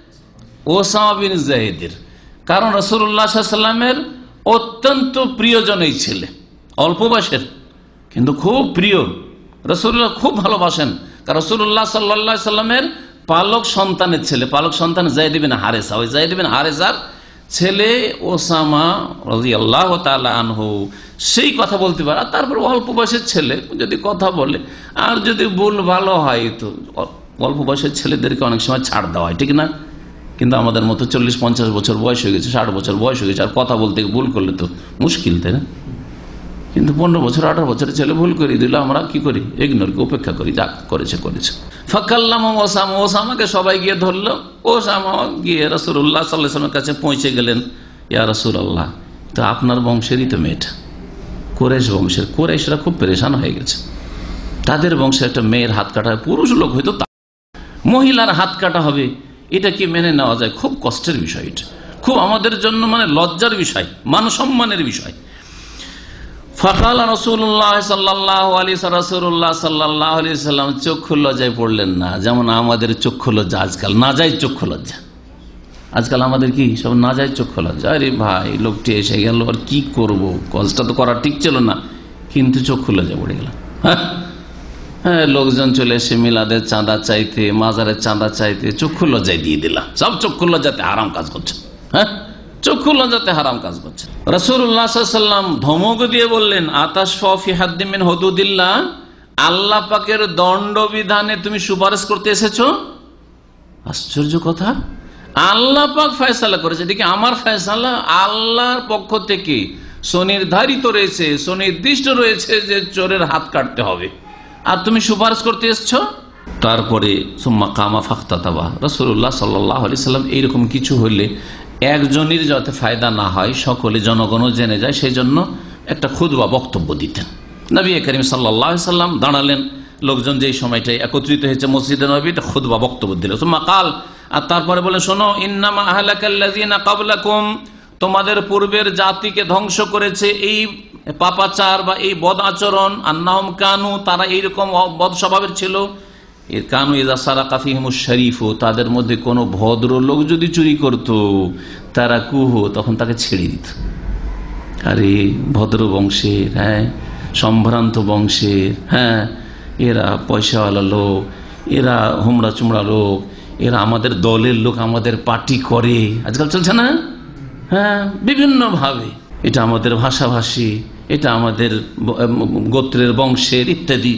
ওসামা বিন যায়েদের, কারণ রাসূলুল্লাহ সাল্লাল্লাহু আলাইহি ওয়াসাল্লামের অত্যন্ত প্রিয়জন এই ছেলে, অল্প বয়সের কিন্তু খুব প্রিয়, রাসূলুল্লাহ খুব ভালোবাসেন। কারণ রাসূলুল্লাহ সাল্লাল্লাহু আলাইহি ওয়াসাল্লামের পালক সন্তানের ছেলে, পালক সন্তান যায়েদ বিন হারেসা, ওই যায়েদ বিন হারেসার ছেলে ওসামা রাদিয়াল্লাহু তাআলা আনহু সেই কথা বলতে পারে। আর তারপর অল্প বয়সের ছেলে যদি কথা বলে আর যদি ভুল ভালো হয় তো অল্প বয়সের ছেলেদেরকে অনেক সময় ছাড় দেওয়া হয়, ঠিক না? কিন্তু আমাদের মতো চল্লিশ পঞ্চাশ বছর বয়স হয়ে গেছে, ষাট বছর বয়স হয়ে গেছে, আর কথা বলতে ভুল করলে তো মুশকিল, তাই না? কিন্তু পনেরো বছর আঠারো বছরের ছেলে ভুল করে দিল, আমরা কি করি? ইগনোর কি, উপেক্ষা করি, যা করেছে করেছে। ফাকাল্লাম ওসামা, ওসামাকে সবাই গিয়ে ধরলো। ওসামা গিয়ে রাসূলুল্লাহ সাল্লাল্লাহু আলাইহি ওয়াসাল্লামের কাছে পৌঁছে গেলেন। ইয়া রাসূলুল্লাহ, তো আপনার বংশেরই তো মেয়েটা, কুরাইশ বংশের, কুরাইশরা খুব পেরেশান হয়ে গেছে, তাদের বংশের একটা মেয়ের হাত কাটা, পুরুষ লোক হয়তো তা, মহিলার হাত কাটা হবে, এটা কি মেনে নেওয়া যায়? খুব কষ্টের বিষয়, এটা খুব আমাদের জন্য মানে লজ্জার বিষয়, মান সম্মানের বিষয়। ফাকাল রাসূলুল্লাহ সাল্লাল্লাহু আলাইহি ওয়াসাল্লাম, রাসূলুল্লাহ সাল্লাল্লাহু আলাইহি ওয়াসাল্লাম চক্ষু লজ্জায় পড়লেন না, যেমন আমাদের চক্ষু লজ্জা আজকাল, নাজায়েজ চক্ষু লজ্জা। আজকাল আমাদের কি সব নাজায়েজ চক্ষু লজ্জা, আরে ভাই লোকটি এসে গেল আর কি করব, কলটা তো করা ঠিক ছিল না, কিন্তু চক্ষু লজ্জা পড়ে গেল। হ্যাঁ হ্যাঁ, লোকজন চলে এসে মিলাদের চাঁদা চাইতে, মাজারের চাঁদা চাইতে, চক্ষু লজ্জায় দিয়ে দিলাম, সব চক্ষু লজ্জাতে হারাম কাজ করছে। হ্যাঁ, চক্ষু লজ্জাতে হারাম কাজ করছে। রাসূলুল্লাহ সাল্লাল্লাহু আলাইহি ওয়াসাল্লাম ধমক দিয়ে বললেন, আতাশফা ফি হাদ্দিন মিন হুদুদিল্লাহ, আল্লাহ পাকের দণ্ডবিধানে তুমি সুপারিশ করতে এসেছো? আশ্চর্য কথা, আল্লাহ পাক ফয়সালা করেছে, এদিকে আমার ফয়সালা আল্লাহর পক্ষ থেকে সুনির্ধারিত রয়েছে, সুনির্দিষ্ট রয়েছে যে চোরের হাত কাটতে হবে, আর তুমি সুপারিশ করতে এসছো? তারপরে সুম্মা কামা ফাখতাতাবা, রাসূলুল্লাহ সাল্লাল্লাহু আলাইহি ওয়াসাল্লাম এইরকম কিছু হলে একজনের যাতে ফায়দা না হয়, সকলে জনগণও জেনে যায়, সেই জন্য একটা খুতবা বক্তব্য দিতেন। নবী করিম সাল্লাল্লাহু আলাইহি ওয়াসাল্লাম দাঁড়ালেন, লোকজন যেই সময়টায় একত্রিত হয়েছে মসজিদে নববী, এটা খুতবা বক্তব্য দিল। সুম্মা কাল, আর তারপরে বলে, শোনো, ইন্নামা আহলাকাল্লাযিনা ক্বাবলাকুম, তোমাদের পূর্বের জাতিকে ধ্বংস করেছে এই পাপাচার বা এই বদ আচরণ, আন্নাহুম কানু, তারা এইরকম বদ স্বভাবের ছিল, কানু ইযা সারাকা ফিহিমুশ শরীফু, তাদের মধ্যে কোনো ভদ্র লোক যদি চুরি করত, তারা কুহু, তখন তাকে ছেড়ে দিত। আরে ভদ্র বংশের, হ্যাঁ সম্ভ্রান্ত বংশের, হ্যাঁ এরা পয়সাওয়ালা লোক, এরা হুমড়া চুমড়া লোক, এরা আমাদের দলের লোক, আমাদের পার্টি করে, আজকাল চলছে না? হ্যাঁ, বিভিন্ন ভাবে, এটা আমাদের ভাষাভাষী, এটা আমাদের গোত্রের বংশের ইত্যাদি।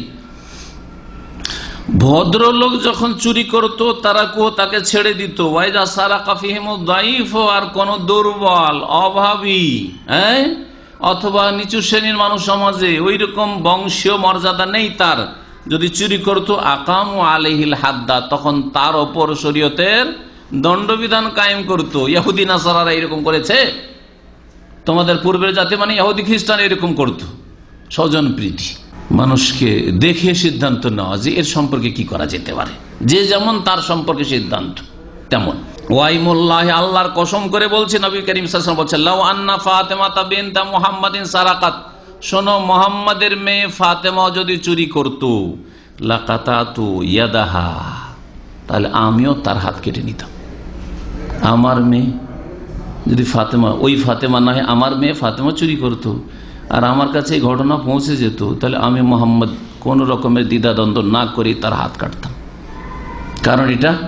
ভদ্রলোক যখন চুরি করতো তারা কো তাকে ছেড়ে দিত। ওয়াইজা সারাকা ফিহিমুদ দাইফ, আর কোন দুর্বল অভাবী, হ্যাঁ অথবা নিচু শ্রেণীর মানুষ সমাজে ওই রকম বংশীয় মর্যাদা নেই তার, যদি চুরি করতো, আকামু আলাইহিল হাদ্দা, তখন তার ওপর শরীয়তের দণ্ডবিধান কায়েম করতো। ইহুদি নাসারারা এরকম করেছে, তোমাদের পূর্বের জাতি মানে ইহুদি খ্রিস্টান এরকম করতো, স্বজন প্রীতি, মানুষকে দেখে সিদ্ধান্ত নেওয়া যে এর সম্পর্কে কি করা যেতে পারে, যে যেমন তার সম্পর্কে সিদ্ধান্ত তেমন। ওয়াইমুল্লাহ, আল্লাহর কসম করে বলছে, নবী করিম সাল্লাল্লাহু আলাইহি ওয়াসাল্লাম বলছেন, লাউ আন্না ফাতেমাতা বিনতা মুহাম্মাদিন সারাকাত, শোনো, মুহাম্মাদের মেয়ে ফাতেমা যদি চুরি করত, লাকাতাতু ইয়াদাহা, তাহলে আমিও তার হাত কেটে নিতাম। আমার মেয়ে যদি ফাতেমা, ওই ফাতেমা না হয় আমার মেয়ে ফাতেমা চুরি করত, আর আমার কাছে এই ঘটনা পৌঁছে যেত, তাহলে আমি মোহাম্মদ কোন রকমের দ্বিধাদ্বন্দ্ব না করে তার হাত কাটতাম, কারণ এটা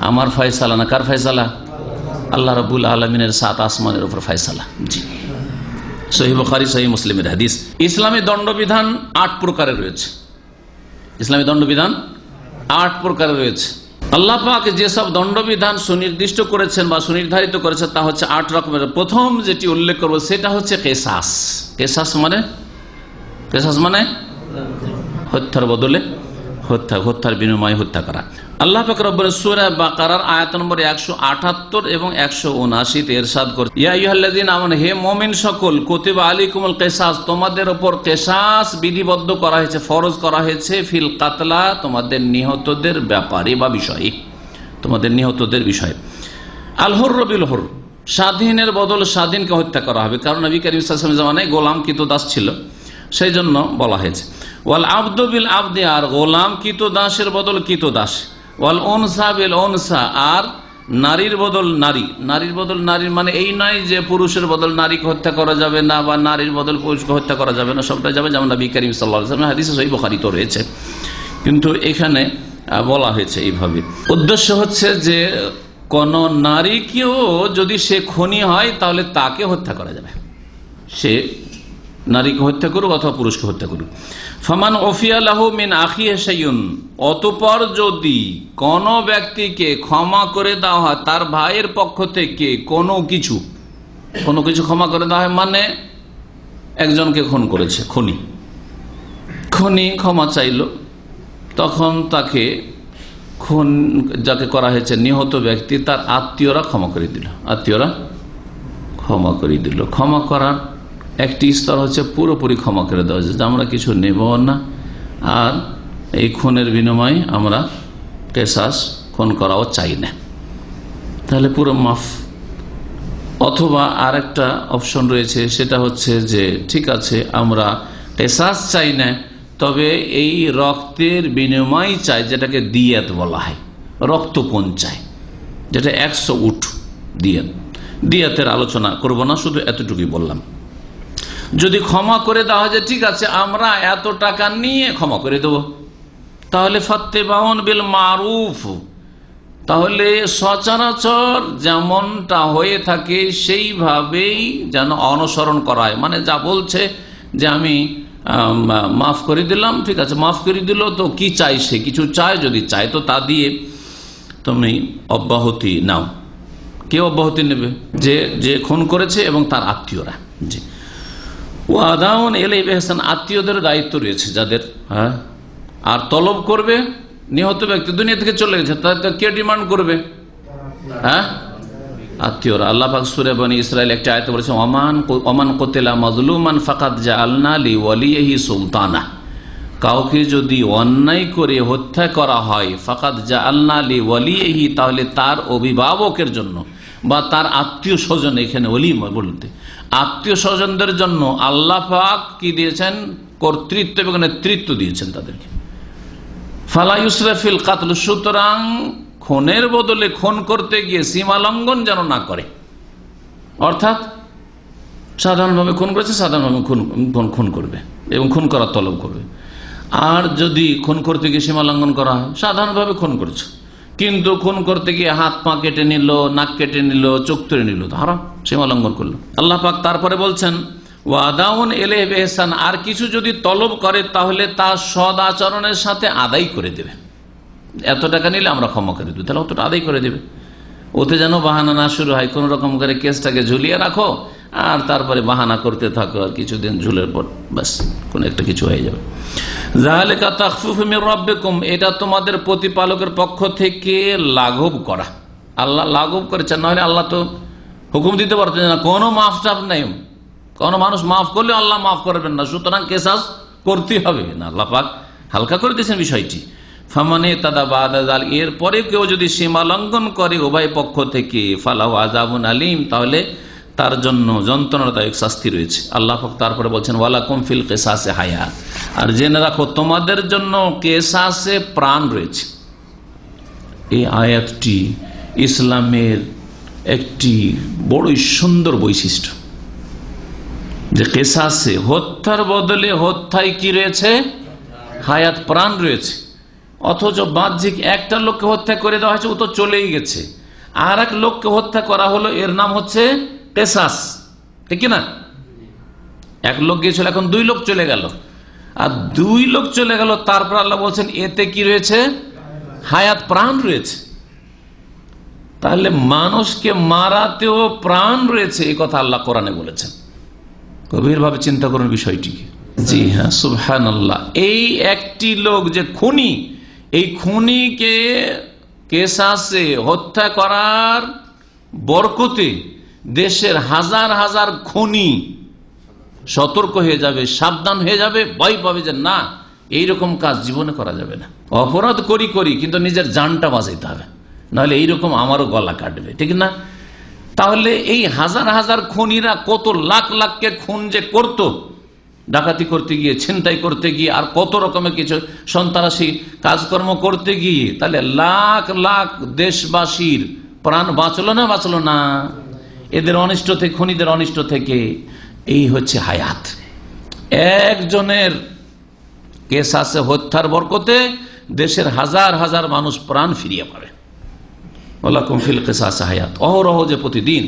আমার ফয়সালা না, কার ফয়সালা? আল্লাহ রাব্বুল আলামিনের সাত আসমানের উপর ফয়সালা। জি, সহিহ বুখারী সহিহ মুসলিমের হাদিস। ইসলামী দণ্ডবিধান আট প্রকারের রয়েছে। ইসলামী দণ্ডবিধান আট প্রকারের রয়েছে। আল্লাহ পাক যেসব দণ্ডবিধান সুনির্দিষ্ট করেছেন বা সুনির্ধারিত করেছেন তা হচ্ছে আট রকমের। প্রথম যেটি উল্লেখ করব সেটা হচ্ছে কিসাস। কিসাস মানে কিসাস মানে হত্যার বদলে হত্যা, হত্যার বিনিময়ে হত্যা করা। আল্লাহ পাক রব্বুল সূরা বাকারার আয়াত নম্বর একশো আটাত্তর এবং একশো উনআশি তে ইরশাদ করেছেন, ইয়া আইয়ুহাল্লাযীনা আমানু, হে মুমিন সকল, কুতিবা আলাইকুমুল কিসাস, তোমাদের উপর কিসাস বিধিবদ্ধ করা হয়েছে, ফরজ করা হয়েছে, ফিল কাতলা, তোমাদের নিহতদের ব্যাপারে বা বিষয়ে, তোমাদের নিহতদের বিষয়ে। আল হুরর বিল হুরর, স্বাধীনের বদল স্বাধীনকে হত্যা করা হবে, কারণ নবী করিম সাল্লাল্লাহু আলাইহি ওয়াসাল্লামের জামানায় গোলাম কিতদাস ছিল, সেই জন্য বলা হয়েছে। ওয়াল আবদু বিল আবদি, আর গোলাম কিতদাসের বদল কিতদাস। ওয়াল উনসা বিল উনসা, আর নারীর বদল নারী। নারীর বদল নারীর মানে এই নয় যে পুরুষের বদল নারীকে হত্যা করা যাবে না বা নারীর বদল পুরুষকে হত্যা করা যাবে না, সবটা যাবে, যেমন নবী করিম সাল্লাল্লাহু আলাইহি ওয়াসাল্লাম হাদিসে সহিহ বুখারীতে রয়েছে, কিন্তু এখানে বলা হয়েছে এইভাবে। উদ্দেশ্য হচ্ছে যে কোন নারীকেও যদি সে খুনি হয় তাহলে তাকে হত্যা করা যাবে, সে নারীকে হত্যা করুক অথবা পুরুষকে হত্যা করুক। ফামান উফিয়া লাহু মিন আখিহি শাইউন, অতঃপর যদি কোন ব্যক্তিকে ক্ষমা করে দেওয়া হয় তার ভাইয়ের পক্ষ থেকে কোনো কিছু, কোনো কিছু ক্ষমা করে দেওয়া হয়, মানে একজনকে খুন করেছে, খুনি খুনি ক্ষমা চাইল, তখন তাকে খুন যাকে করা হয়েছে নিহত ব্যক্তি তার আত্মীয়রা ক্ষমা করে দিল, আত্মীয়রা ক্ষমা করে দিল। ক্ষমা করার একটি স্তর হচ্ছে পুরোপুরি ক্ষমা করে দেওয়া, যে আমরা কিছু নেব না, আর এই খুনের বিনিময়ে আমরা কিসাস, খুন করাও চাই না, তাহলে পুরো মাফ। অথবা আর একটা অপশন রয়েছে, সেটা হচ্ছে যে ঠিক আছে আমরা কিসাস চাই না, তবে এই রক্তের বিনিময় চাই, যেটাকে দিয়াত বলা হয়, রক্তপণ চাই, যেটা একশো উট দিয়াত। দিয়াতের আলোচনা করব না, শুধু এতটুকুই বললাম। যদি ক্ষমা করে দেওয়া হয় যে ঠিক আছে আমরা এত টাকা নিয়ে ক্ষমা করে দেব, তাহলে ফাত্তেবাউন বিল মারুফ, তাহলে সচরাচর যেমনটা হয়ে থাকে সেইভাবেই যেন অনুসরণ করা হয়। মানে যা বলছে যে আমি মাফ করে দিলাম, ঠিক আছে মাফ করে দিল, তো কি চাই, সে কিছু চায়, যদি চায় তো তা দিয়ে তুমি অব্যাহতি নাও। কে অব্যাহতি নেবে? যে যে খুন করেছে এবং তার আত্মীয়রা। জি, ওয়াদাউন ইলাইহি বিইহসান, আত্মীয়দের দায়িত্ব রয়েছে যাদের, হ্যাঁ। আর তলব করবে নিহত ব্যক্তি দুনিয়া থেকে চলে গেছে, তাদেরকে কে ডিমান্ড করবে? হ্যাঁ, আত্মীয়রা। আল্লাহ পাক সূরা বনী ইসরাইল একটা আয়াতে বলেছে, ওমান ওমান কুতিলা মাজলুমান ফাকাদ জাআলনা লিওয়ালিহি সুলতানা, কাউকে যদি অন্যায় করে হত্যা করা হয়, ফাকাদ জাআলনা লিওয়ালিহি, তাহলে তার অভিভাবকের জন্য বা তার আত্মীয় স্বজন, এখানে ওলি বলতে আত্মীয় স্বজনদের জন্য আল্লাহ পাক কি দিয়েছেন? কর্তৃত্ব এবং নেতৃত্ব দিয়েছেন তাদেরকে। ফালা ইউসরিফ ফিল কাতল, সুতরাং খুনের বদলে খুন করতে গিয়ে সীমা লঙ্ঘন যেন না করে। অর্থাৎ সাধারণভাবে খুন করেছে, সাধারণভাবে খুন খুন করবে এবং খুন করার তলব করবে। আর যদি খুন করতে গিয়ে সীমা লঙ্ঘন করা হয়, সাধারণভাবে খুন করেছে কিন্তু খুন করতে গিয়ে হাত পা কেটে নিল, নাক কেটে নিল, চোখ তুলে নিল, তো হারাম, সীমা লঙ্ঘন করলো। আল্লাহ পাক তারপরে বলছেন ওয়াদাউন ইলাইহি বিইহসান, আর কিছু যদি তলব করে তাহলে তা সদ আচরণের সাথে আদায় করে দেবে। এত টাকা নিলে আমরা ক্ষমা করে দেবো, তাহলে অতটা আদায় করে দেবে। ওতে যেন বাহানা না শুরু হয়, কোন রকম করে কেসটাকে ঝুলিয়ে রাখো আর তারপরে বাহানা করতে থাকো, আর কিছুদিন ঝুলের পর ব্যাস কোন একটা কিছু হয়ে যাবে। যালিকা তাখফীফু মির রাব্বিকুম, এটা তোমাদের প্রতিপালকের পক্ষ থেকে লাঘব করা। আল্লাহ লাঘব করেছেন, নাহলে আল্লাহ তো হুকুম দিতে পারতেন না, কোনো মাফ টাফ নেই, কোনো মানুষ মাফ করলে আল্লাহ মাফ করবেন না, সুতরাং কিসাস করতে হবে না। আল্লাহ পাক হালকা করে দিয়েছেন বিষয়টি। ফামানে তাদা বাদা যাল, এর পরে কেউ যদি সীমা লঙ্ঘন করে উভয় পক্ষ থেকে, ফালাহু আযাবুন আলীম, তাহলে তার জন্য যন্ত্রণাদায়ক শাস্তি রয়েছে। আল্লাহ পাক তারপরে বলছেন ওয়ালাকুম ফিল কিসাসে হায়াত, আর জেনে রাখো তোমাদের জন্য কিসাসে প্রাণ রয়েছে। এই আয়াতটি ইসলামের একটি বড়ই সুন্দর বৈশিষ্ট্য, যে কিসাসে হত্যার বদলে হত্যায় কি রয়েছে? হায়াত, প্রাণ রয়েছে। অথচ বাহ্যিক একটা লোককে হত্যা করে দেওয়া হয়েছে, ও তো চলেই গেছে। আর এক লোককে হত্যা করা হলো, এর নাম হচ্ছে কিসাস, ঠিক না? এক লোক গিয়েছিল, এখন দুই লোক চলে গেল, আর দুই লোক চলে গেল, তারপর আল্লাহ বলছেন এতে কি রয়েছে? হায়াত, প্রাণ রয়েছে। তাহলে মানুষকে মারাতেও প্রাণ রয়েছে, এই কথা আল্লাহ কোরআনে বলেছেন। গভীরভাবে চিন্তা করুন বিষয়টিকে। জি হ্যাঁ, সুবহানাল্লাহ। এই একটি লোক যে খুনি, এই খুনিকে কিসাসে হত্যা করার বরকতে দেশের হাজার হাজার খুনি সতর্ক হয়ে যাবে, সাবধান হয়ে যাবে, ভয় পাবে যে না, এইরকম কাজ জীবনে করা যাবে না। অপরাধ করি করি কিন্তু নিজের জানটা বাঁচাইতে হবে, নাহলে এইরকম আমারও গলা কাটবে, ঠিক না? তাহলে এই হাজার হাজার খুনিরা কত লাখ লাখকে খুন যে করত, ডাকাতি করতে গিয়ে, ছিনতাই করতে গিয়ে, আর কত রকমের কিছু সন্ত্রাসী কাজকর্ম করতে গিয়ে, তাহলে লাখ লাখ দেশবাসীর প্রাণ বাঁচলো না বাঁচলো না এদের অনিষ্ট থেকে, খুনিদের অনিষ্ট থেকে। এই হচ্ছে হায়াত। একজনের কিসাসে হত্যার বরকতে দেশের হাজার হাজার মানুষ প্রাণ ফিরিয়ে পাবে। ওয়ালাকুম ফিল কিসাসে হায়াত। অহরহ যে প্রতিদিন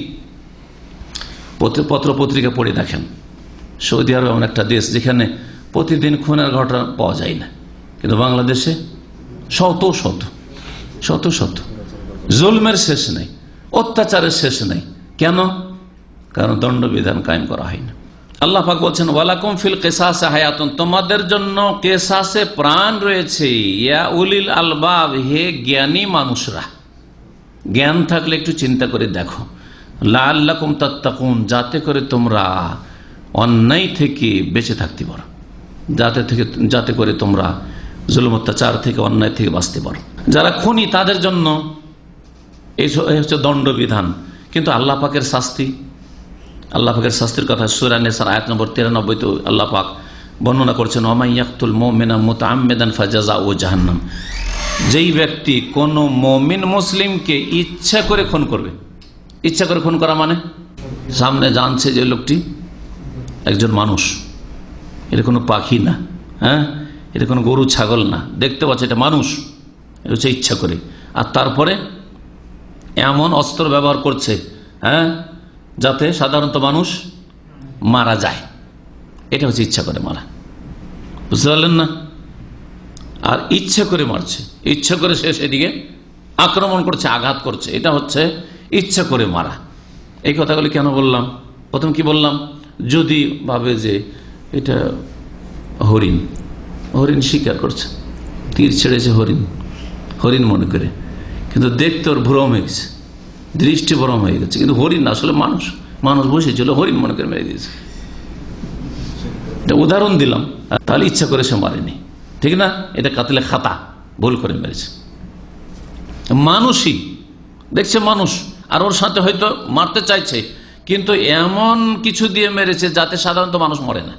পত্র পত্রিকা পড়ে দেখেন, সৌদি আরব এমন একটা দেশ যেখানে প্রতিদিন খুনের ঘটনা পাওয়া যায় না, কিন্তু বাংলাদেশে শত শত শত শত জুলমের শেষ নেই, অত্যাচারের শেষ নেই। কেন? কারণ দণ্ডবিধান কায়েম করা হয় না। আল্লাহ পাক বলছেন ওয়ালাকুম ফিল কিসাসে হায়াতুন, তোমাদের জন্য কিসাসে প্রাণ রয়েছে। ইয়া উলিল আলবাব, হে জ্ঞানী মানুষরা, জ্ঞান থাকলে একটু চিন্তা করে দেখো। লাআল্লাকুম তাত্তাকুন, যাতে করে তোমরা অন্যায় থেকে বেঁচে থাকতে পারো, যাতে থেকে যাতে করে তোমরা জুলুম অত্যাচার থেকে, অন্যায় থেকে বাঁচতে পারো। যারা খুনি তাদের জন্য এই হচ্ছে দণ্ডবিধান। কিন্তু আল্লাহ পাকের শাস্তি, আল্লাহ পাকের শাস্তির কথা সূরা নিসার আয়াত নম্বর তিরানব্বই তো আল্লাহ পাক বর্ণনা করছেন ওয়া ইয়াকতুল মুমিনা মুতাআম্মিদান ফাজাযাউ জাহান্নাম। যেই ব্যক্তি কোন মুমিন মুসলিমকে ইচ্ছা করে খুন করবে, ইচ্ছা করে খুন করা মানে সামনে জানছে যে লোকটি একজন মানুষ, এটা কোনো পাখি না, হ্যাঁ, এটা কোনো গরু ছাগল না, দেখতে পাচ্ছে এটা মানুষ, এটা হচ্ছে ইচ্ছা করে। আর তারপরে এমন অস্ত্র ব্যবহার করছে, হ্যাঁ, যাতে সাধারণত মানুষ মারা যায়, এটা হচ্ছে ইচ্ছা করে মারা। বুঝতে পারলেন না? আর ইচ্ছা করে মারছে, ইচ্ছা করে সে সেদিকে আক্রমণ করছে, আঘাত করছে, এটা হচ্ছে ইচ্ছা করে মারা। এই কথাগুলি কেন বললাম? প্রথম কি বললাম? যদি ভাবে যে এটা হরিণ, হরিণ শিকার করছে, তীর ছেড়েছে হরিণ, হরিণ মনে করে, কিন্তু দেখতে ওর ভ্রম হয়ে গেছে, দৃষ্টি ভ্রম হয়ে গেছে, কিন্তু হরিণ না, আসলে মানুষ, মানুষ বসেছিল, হরিণ মনে করে মেরে দিয়েছে। এটা উদাহরণ দিলাম, তাহলে ইচ্ছা করে সে মারেনি, ঠিক না? এটা কাতলে খাতা, ভুল করে মেরেছে। মানুষই দেখছে মানুষ, আর ওর সাথে হয়তো মারতে চাইছে, কিন্তু এমন কিছু দিয়ে মেরেছে যাতে সাধারণত মানুষ মরে না।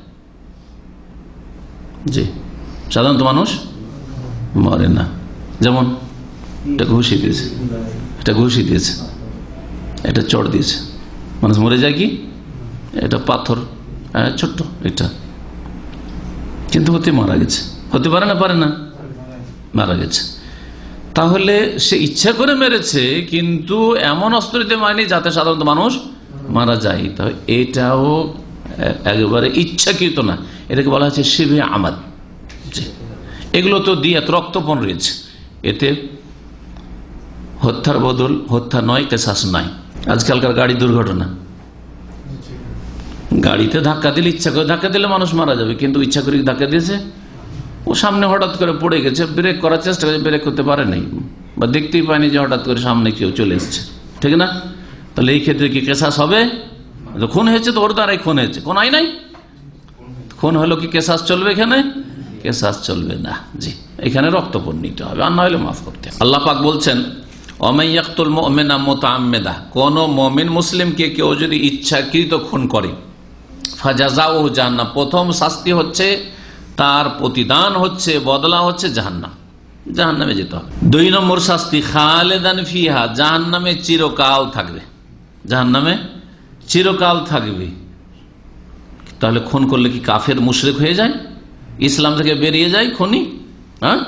জি, সাধারণত মানুষ মরে না। যেমন এটা ঘুষি দিয়েছে, এটা ঘুষি দিয়েছে, এটা চড় দিয়েছে, মানুষ মরে যায় কি? এটা পাথর, হ্যাঁ, ছোট্ট এটা, কিন্তু হতে মারা গেছে। হতে পারে না? পারে না, মারা গেছে। তাহলে সে ইচ্ছা করে মেরেছে, কিন্তু এমন অস্ত্র দিতে মারেনি যাতে সাধারণত মানুষ মারা যায়। তাহলে এটাও একেবারে ইচ্ছাকৃত না, এটাকে বলা হচ্ছে শিবে আমাদ। এগুলো তো দিয়াত, রক্তপণ রয়েছে, এতে হত্যার বদল হত্যা নয়, কিসাস নাই। আজকালকার গাড়ি দুর্ঘটনা, গাড়িতে ধাক্কা দিলে, ইচ্ছা করে ধাক্কা দিলে মানুষ মারা যাবে, কিন্তু ইচ্ছা করে ধাক্কা দিয়েছে, ও সামনে হঠাৎ করে পড়ে গেছে, ব্রেক করার চেষ্টা করেছে, ব্রেক করতে পারে নাই, বা দেখতেই পায়নি যে হঠাৎ করে সামনে কেউ চলে এসছে, ঠিক না? তাহলে এই ক্ষেত্রে কি কিসাস হবে? খুন হয়েছে তো ওর দ্বারাই খুন হয়েছে, কোন আই নাই, খুন হলো কি কিসাস চলবে? এখানে কিসাস চলবে না। জি, এখানে রক্তপণ নিতে হবে, আর না হলে মাফ করতে হবে। আল্লাহ পাক বলছেন ওয়ামাইয়াকতুল মুমিনা মুতাআম্মিদা, কোন মুমিন মুসলিমকে কেউ যদি ইচ্ছাকৃত খুন করে, ফাজাযাউ জাহান্নাম, প্রথম শাস্তি হচ্ছে, তার প্রতিদান হচ্ছে, বদলা হচ্ছে জাহান্নাম, জাহান্নামে যেতে হবে। দুই নম্বর শাস্তি খালেদান ফিহা, জাহান্নামে চিরকাল থাকবে, জাহান্নামে চিরকাল থাকবে। তাহলে খুন করলে কি কাফের মুশরিক হয়ে যায়, ইসলাম থেকে বেরিয়ে যায় খুনি? হ্যাঁ,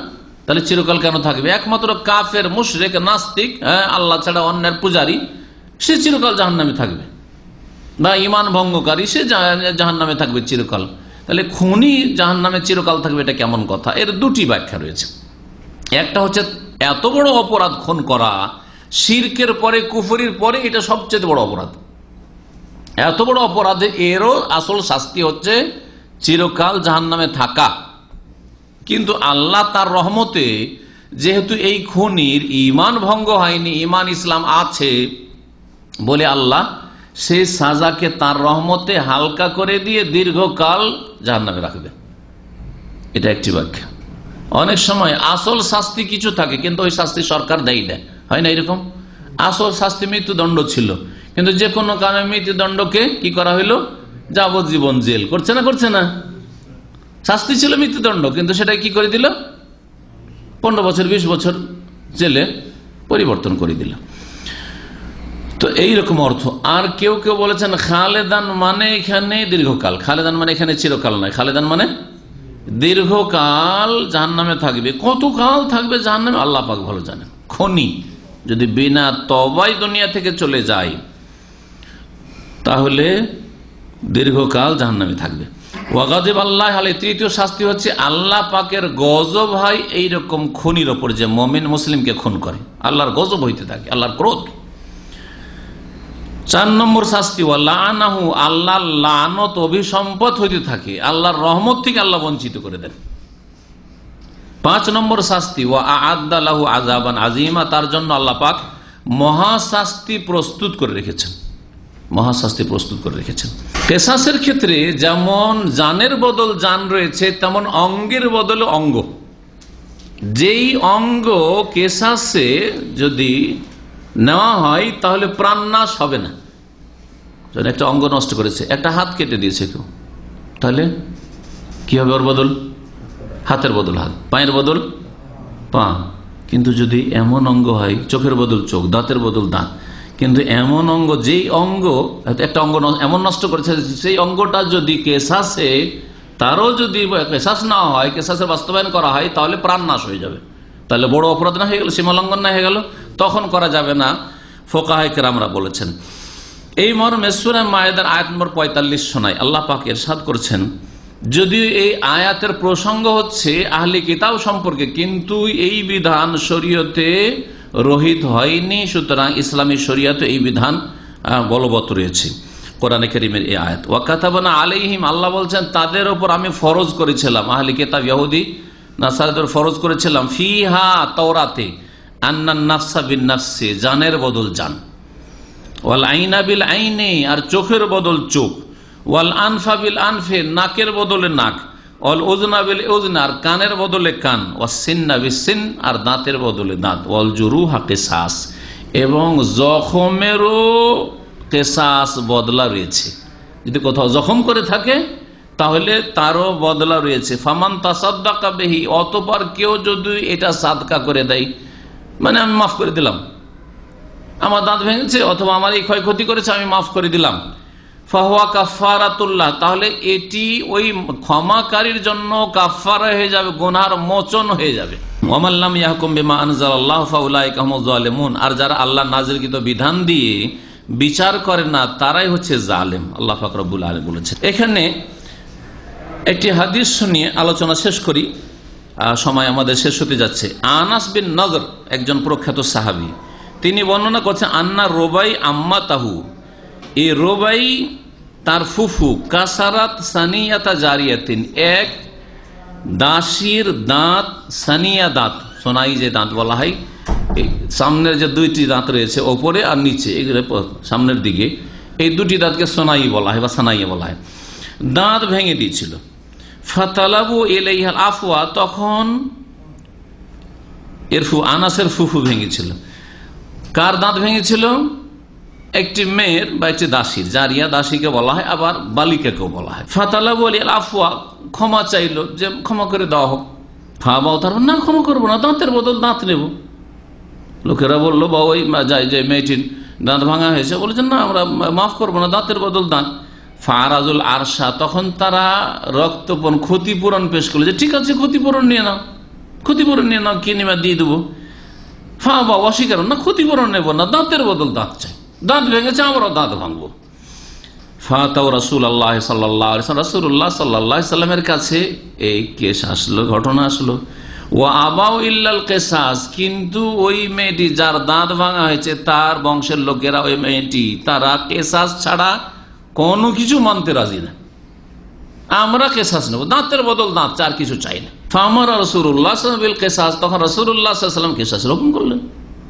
তাহলে চিরকাল কেন থাকবে? একমাত্র কাফের, মুশরিক, নাস্তিক, হ্যাঁ, আল্লাহ ছাড়া অন্যের পূজারী, সে চিরকাল জাহান্নামে থাকবে, বা ঈমান ভঙ্গকারী সে জাহান্নামে থাকবে চিরকাল। তাহলে খুনি জাহান্নামে চিরকাল থাকবে, এটা কেমন কথা? এর দুটি ব্যাখ্যা রয়েছে। একটা হচ্ছে এত বড় অপরাধ খুন করা, শিরকের পরে, কুফরির পরে এটা সবচেয়ে বড় অপরাধ। এত বড় অপরাধে এরও আসল শাস্তি হচ্ছে চিরকাল জাহান্নামে থাকা। কিন্তু আল্লাহ তার রহমতে যেহেতু এই খুনির ঈমান ভঙ্গ হয়নি, ঈমান ইসলাম আছে বলে আল্লাহ সেই সাজাকে তার রহমতে হালকা করে দিয়ে দীর্ঘকাল জাহান্নামে রাখবে। এটা একটি ব্যাখ্যা। অনেক সময় আসল শাস্তি কিছু থাকে, কিন্তু ওই শাস্তি সরকার দেয় দেয়, হয় না এরকম? আসল শাস্তি মৃত্যুদণ্ড ছিল, কিন্তু যে কোনো কারণে মৃত্যুদণ্ডকে কি করা হইলো? যাবজ্জীবন জেল। করছে না করছে না? শাস্তি ছিল মৃত্যুদণ্ড, কিন্তু সেটা কি করে দিল? পনেরো বছর বিশ বছর জেলে পরিবর্তন করে দিল। তো এইরকম অর্থ। আর কেউ কেউ বলেছেন খালেদান মানে এখানে দীর্ঘকাল, খালেদান মানে এখানে চিরকাল নয়, খালেদান মানে দীর্ঘকাল জাহান্নামে থাকবে। কতকাল থাকবে জাহান্নামে আল্লাহ পাক ভালো জানেন। খনি যদি বিনা তওবায় দুনিয়া থেকে চলে যায় তাহলে দীর্ঘকাল জাহান্নামে থাকবে। ওয়াগাযিব আল্লাহ আলাইহি, তৃতীয় শাস্তি হচ্ছে আল্লাহ পাকের গজব হয় এইরকম খুনির ওপর, যে মুমিন মুসলিমকে খুন করে, আল্লাহর গজব হইতে থাকে, আল্লাহর ক্রোধ। চার নম্বর শাস্তি ওয়ালানাহু, আল্লাহর লানত, অভিসম্পদ হইতে থাকে, আল্লাহর রহমত থেকে আল্লাহ বঞ্চিত করে দেন। পাঁচ নম্বর শাস্তি ওয়া আ'আদ্দা লাহু আযাবান আযীমা, তার জন্য আল্লাহ পাক মহাশাস্তি প্রস্তুত করে রেখেছেন, মহাশাস্তি প্রস্তুত করে রেখেছেন। কিসাসের ক্ষেত্রে যেমন জানের বদল জান রয়েছে, তেমন অঙ্গের বদলে অঙ্গ। যেই অঙ্গ কিসাসে যদি নেওয়া হয় তাহলে প্রাণনাশ হবে না। একটা অঙ্গ নষ্ট করেছে, একটা হাত কেটে দিয়েছে কেউ, তাহলে কি হবে? ওর বদল হাতের বদল হাত, পায়ের বদল পা। কিন্তু যদি এমন অঙ্গ হয়, চোখের বদল চোখ, দাঁতের বদল দাঁত, কিন্তু এমন অঙ্গ, যেই অঙ্গ একটা অঙ্গ এমন নষ্ট করেছে, সেই অঙ্গটা যদি কেসাসে, তারও যদি কেসাস না হয়, কেসাসের বাস্তবায়ন করা হয়, তাহলে প্রাণ নাশ হয়ে যাবে। তাহলে বড় অপরাধ না হয়ে গেল, সীমালঙ্ঘন না হয়ে গেল, তখন করা যাবে না, ফুকাহায়ে কেরামরা বলেছেন। এই মর্মে সূরা মায়েদার আয়াত নম্বর পঁয়তাল্লিশ শোনায় আল্লাহ পাক ইরশাদ করছেন, যদিও এই আয়াতের প্রসঙ্গ হচ্ছে আহলে কিতাব সম্পর্কে, কিন্তু এই বিধান শরীয়তে রহিত হয়নি, সুতরাং ইসলামী শরীয়তে এই বিধান বলবৎ রয়েছে। কোরআনে কারীমের এই আয়াত, ওয়া কাতাবনা আলাইহিম, আল্লাহ বলছেন তাদের উপর আমি ফরজ করেছিলাম, আহলে কিতাব ইহুদি নাসারাদের ফরজ করেছিলাম, ফিহা তাওরাতে, আন্নান নাফসা বিন নাফসি, জানের বদল জান, ওয়াল আইনা বিল আইনে, আর চোখের বদল চোখ, ওয়াল আনফা বিল আনফে, নাকের বদলে নাক, ওয়াল উযনা বিল উযনা, আর কানের বদলে কান, ওয়াস সিন্না বিস সিন, আর দাঁতের বদলে দাঁত, ওয়াল জুরুহা কিসাস, এবং জখমেরও কিসাস বদলা রয়েছে। যদি কোথাও জখম করে থাকে তাহলে তারও বদলা রয়েছে। ফামান তাসাদ্দাকা বিহি, অতঃপর কেউ যদি এটা সাদকা করে দেয়, মানে আমি মাফ করে দিলাম, আমার দাঁত ভেঙেছে অথবা আমার এই ক্ষয়ক্ষতি করেছে, আমি মাফ করে দিলাম, ফাহুয়া কাফারাতুল্লাহ, তাহলে এটি ওই ক্ষমাকারীর জন্য কাফারা হয়ে যাবে, গুনার মোচন হয়ে যাবে। ওয়া লাম ইয়াহকুম বিমা আনজালাল্লাহু ফাউলাইকা হুমুজ জালিমুন, আর যারা আল্লাহ নাযিলকৃত বিধান দিয়ে বিচার করে না তারাই হচ্ছে জালেম, আল্লাহ পাক রব্বুল আলামিন বলেছেন। এখানে একটি হাদিস শুনিয়ে আলোচনা শেষ করি, সময় আমাদের শেষ হতে যাচ্ছে। আনাস বিন নজর, একজন প্রখ্যাত সাহাবী, তিনি বর্ণনা করছেন, আন্না রোবাই আম্মা তাহু, এই রোবাই তার ফুফু, কাসারাত সানিয়াতা জারিয়াতিন, এক দাসীর দাঁত, সানিয়া দাঁত, সোনাই যে দাঁত বলা হয়, সামনের যে দুইটি দাঁত রয়েছে ওপরে আর নিচে, এগুলো সামনের দিকে, এই দুটি দাঁতকে সোনাই বলা হয় বা সানাইয়া বলা হয়, দাঁত ভেঙে দিয়েছিল। ফাতালাবু ইলাইহাল আফওয়া, তখন এর ফু আনাসের ফুফু ভেঙেছিল। কার দাঁত ভেঙেছিল? একটি মেয়ের বা একটি দাসীর, জারিয়া দাসীকে বলা হয়, আবার বালিকাকেও বলা হয়। ফাতালাবু ইলাইহাল আফওয়া, ক্ষমা চাইলো যে ক্ষমা করে দেওয়া হোক। খাওয়াও, তার না ক্ষমা করবো না, দাঁতের বদল দাঁত নেব। লোকেরা বললো বা ওই যাই যে মেয়েটির দাঁত ভাঙা হয়েছে, বলেছেন না আমরা মাফ করবো না, দাঁতের বদল দাঁত। ফারাজুল আরশা, তখন তারা রক্তপণ, ক্ষতিপূরণ পেশ করলো, যে ঠিক আছে ক্ষতিপূরণ নিয়ে নাও, ক্ষতিপূরণ নিয়ে নাও, কিনিমা দিয়ে দেবো। ফা বা অস্বীকার না, ক্ষতিপূরণ নেবো না, দাঁতের বদল দাঁত চাই, দাঁত ভেঙেছে আমরাও দাঁত ভাঙবো। ফাতাও রাসূল আল্লাহ সাল্লাল্লাহু আলাইহি ওয়াসাল্লাম, রাসূলুল্লাহ সাল্লাল্লাহু আলাইহি সাল্লামের কাছে এই কেস আসলো, ঘটনা আসলো। ওয়া আবাউ ইল্লাল কিসাস, কিন্তু ওই মেয়েটি যার দাঁত ভাঙা হয়েছে তার বংশের লোকেরা, ওই মেয়েটি তারা কেসাস ছাড়া কোনো কিছু মানতে রাজি না। আমরা কেসাস নেব, দাঁতের বদল দাঁত, চার কিছু চাই না। ফামারা রাসূলুল্লাহ সাল্লাল্লাহু আলাইহি ওয়াসাল্লাম বিল কিসাস, তখন রাসূলুল্লাহ সাল্লাল্লাহু আলাইহি ওয়াসাল্লাম কেসাসের হুকুম করলেন।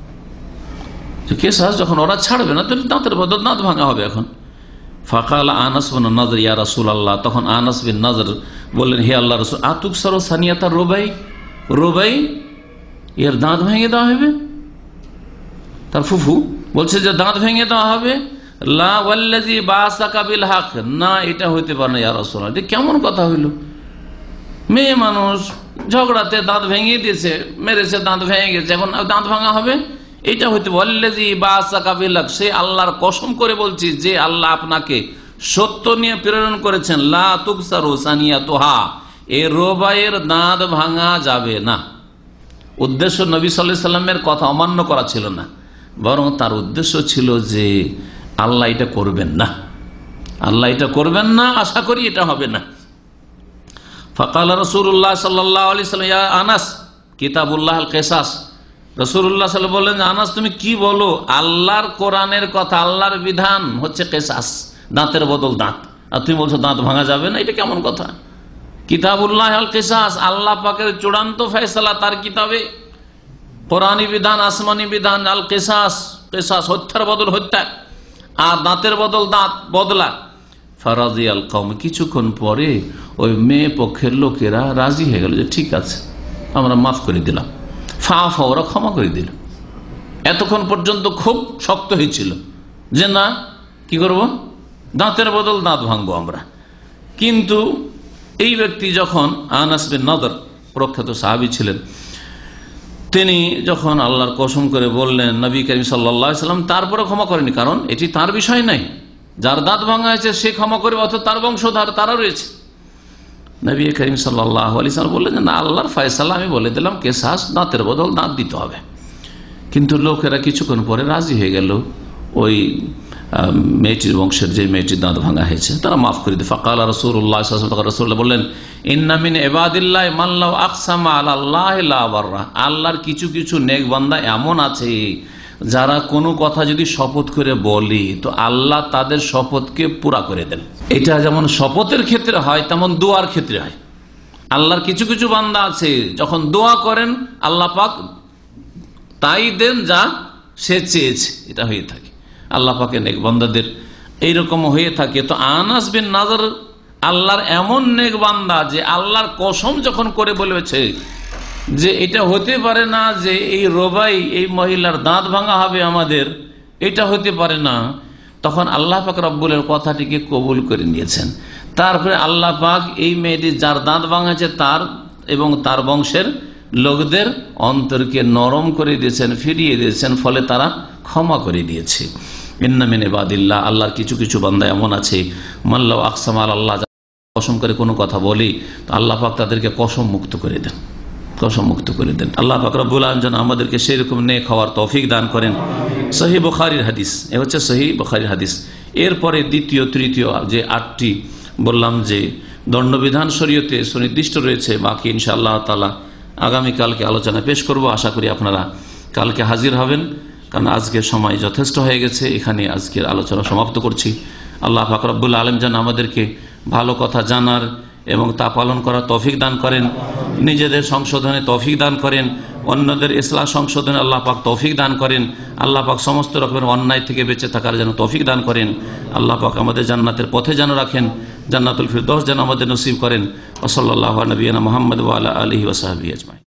কেসাস যখন ওরা ছাড়বে না, তাহলে দাঁতের বদল দাঁত ভাঙা হবে। এখন ফাকাল আনাস বিন নাযর, ইয়া রাসূলুল্লাহ, তখন আনাস বিন নাযর বললেন, হে আল্লাহর রাসূল, আতুকসারু সানিয়াতা রুবাই, রুবাই এর দাঁত ভেঙে দেওয়া হবে? তার ফুফু বলছে যে দাঁত ভেঙে দেওয়া হবে। লা ওয়াল্লাযী বাসাকা বিল হক, না এটা হইতে পারে না ইয়া রাসূলুল্লাহ। এটা কেমন কথা হইল? মেয়ে মানুষ ঝগড়াতে দাঁত ভেঙে দিয়েছে, মেরেছে, দাঁত ভেঙে গেছে, এখন দাঁত ভাঙা হবে? এটা হইতে ওয়াল্লাযী বাসাকা বিল হক, সে আল্লাহর কসম করে বলছি যে আল্লাহ আপনাকে সত্য নিয়ে প্রেরণ করেছেন। লা তুকসারু সানিয়াতুহা, এই রুবাইয়ের দাঁত ভাঙা যাবে না। উদ্দেশ্য নবী সাল্লাল্লাহু আলাইহি সাল্লামের কথা অমান্য করা ছিল না, বরং তার উদ্দেশ্য ছিল যে আল্লাহ এটা করবেন না, আল্লাহ এটা করবেন না, আশা করি এটা হবে না। ফাকাল রাসূলুল্লাহ সাল্লাল্লাহু আলাইহি সাল্লাম, ইয়া আনাস কিতাবুল্লাহ আল কিসাস, রাসূলুল্লাহ সাল্লাল্লাহু আলাইহি ওয়াসাল্লাম বললেন, আনাস তুমি কি বলো? আল্লাহর কোরআনের কথা, আল্লাহর বিধান হচ্ছে কিসাস, দাঁতের বদল দাঁত, আর তুমি বলছো দাঁত ভাঙা যাবে না? এটা কেমন কথা? কিতাবুল্লাহ আল কিসাস, আল্লাহ পাকের চূড়ান্ত ফয়সালা তার কিতাবে, কোরআনী বিধান, আসমানি বিধান। আল কিসাস, কিসাস হত্যার বদল হত্যা, আর দাঁতের বদল দাঁত বদলা। ফারাজি আল কওম, কিছুক্ষণ পরে ওই মেয়ে পক্ষের লোকেরা রাজি হয়ে গেল যে ঠিক আছে, আমরা মাফ করে দিলাম। ফা ফা, ওরা ক্ষমা করে দিল। এতক্ষণ পর্যন্ত খুব শক্ত হয়েছিল যে না, কি করব, দাঁতের বদল দাঁত ভাঙবো আমরা। কিন্তু এই ব্যক্তি যখন আনাস বিন নাযর, প্রখ্যাত সাহাবী ছিলেন, তিনি যখন আল্লাহর কসম করে বললেন নবী করিম সাল্লাল্লাহু আলাইহি ওয়াসাল্লাম তারপরে ক্ষমা করেনি, কারণ এটি তার বিষয় নাই। যার দাঁত ভাঙা হয়েছে সে ক্ষমা করে, অথবা তার বংশধর তারা রয়েছে। নবী করিম সাল্লাল্লাহু আলাইহি ওয়াসাল্লাম বললেন যে না, আল্লাহর ফয়সালা, আমি বলে দিলাম কিসাস, দাঁতের বদল দাঁত দিতে হবে। কিন্তু লোকেরা কিছুক্ষণ পরে রাজি হয়ে গেল, ওই মেয়েটির বংশের যে মেয়েটির দাঁত ভাঙা হয়েছে, তারা মাফ করে দিল। ফাকাল রাসূলুল্লাহ সাল্লাল্লাহু আলাইহি ওয়াসাল্লাম, রাসূলুল্লাহ বললেন, ইন্না মিন ইবাদিল্লাহি মান লাউ আকসামা আলাল্লাহি লা বাররা, আল্লাহর কিছু কিছু নেক বান্দা এমন আছে যারা কোনো কথা যদি শপথ করে বলি তো আল্লাহ তাদের শপথকে পুরা করে দেন। এটা যেমন শপথের ক্ষেত্রে হয়, তেমন দোয়ার ক্ষেত্রে হয়। আল্লাহর কিছু কিছু বান্দা আছে যখন দোয়া করেন আল্লাহ পাক তাই দেন যা সে চেয়েছে, এটা হয়ে থাকে। আল্লাহ পাকের নেক বান্দাদের এইরকম হয়ে থাকে। তো আনাস বিন নাযর আল্লাহর এমন নেক বান্দা যে আল্লাহর কসম যখন করে বলেছে যে এটা হতে পারে না যে এই রোবাই, এই মহিলার দাঁত ভাঙা হবে আমাদের, এটা হতে পারে না, তখন আল্লাহ পাক রব্বুলের কথাটিকে কবুল করে নিয়েছেন। তারপরে আল্লাহ পাক এই মেয়েটি যার দাঁত ভাঙাছে তার এবং তার বংশের লোকদের অন্তরকে নরম করে দিয়েছেন, ফিরিয়ে দিয়েছেন, ফলে তারা ক্ষমা করে দিয়েছে। ইন্না মিন ইবাদিল্লাহ, আল্লাহর কিছু কিছু বান্দা এমন আছে মান লাউ আকসামা আল্লাহ, কসম করে কোনো কথা বলি তো আল্লাহ পাক তাদেরকে কসম মুক্ত করে দেন, কসম মুক্ত করে দেন। আল্লাহ পাক রব্বুল আলামিন যেন আমাদেরকে সেরকম নেক হওয়ার তৌফিক দান করেন। সহিহ বুখারীর হাদিস, এ হচ্ছে সহিহ বুখারীর হাদিস। এরপরে দ্বিতীয় তৃতীয় যে আটটি বললাম যে দণ্ডবিধান শরীয়তে সুনির্দিষ্ট রয়েছে, বাকি ইনশাআল্লাহ তাআলা আগামীকালকে আলোচনা পেশ করব। আশা করি আপনারা কালকে হাজির হবেন, কারণ আজকের সময় যথেষ্ট হয়ে গেছে। এখানে আজকের আলোচনা সমাপ্ত করছি। আল্লাহ পাক রব্বুল আলামিন যেন আমাদেরকে ভালো কথা জানার এবং তা পালন করার তৌফিক দান করেন, নিজেদের সংশোধনে তৌফিক দান করেন, অন্যদের ইসলাহ সংশোধনে আল্লাহ পাক তৌফিক দান করেন। আল্লাহ পাক সমস্ত রকমের অন্যায় থেকে বেঁচে থাকার যেন তৌফিক দান করেন। আল্লাহ পাক আমাদের জান্নাতের পথে যেন রাখেন, জান্নাতুল ফিরদৌস যেন আমাদের নসিব করেন। ওয়া সাল্লাল্লাহু আলা নবিয়িনা মুহাম্মদ ওয়া আলা আলিহি ওয়া সাহবিহি আজমাইন।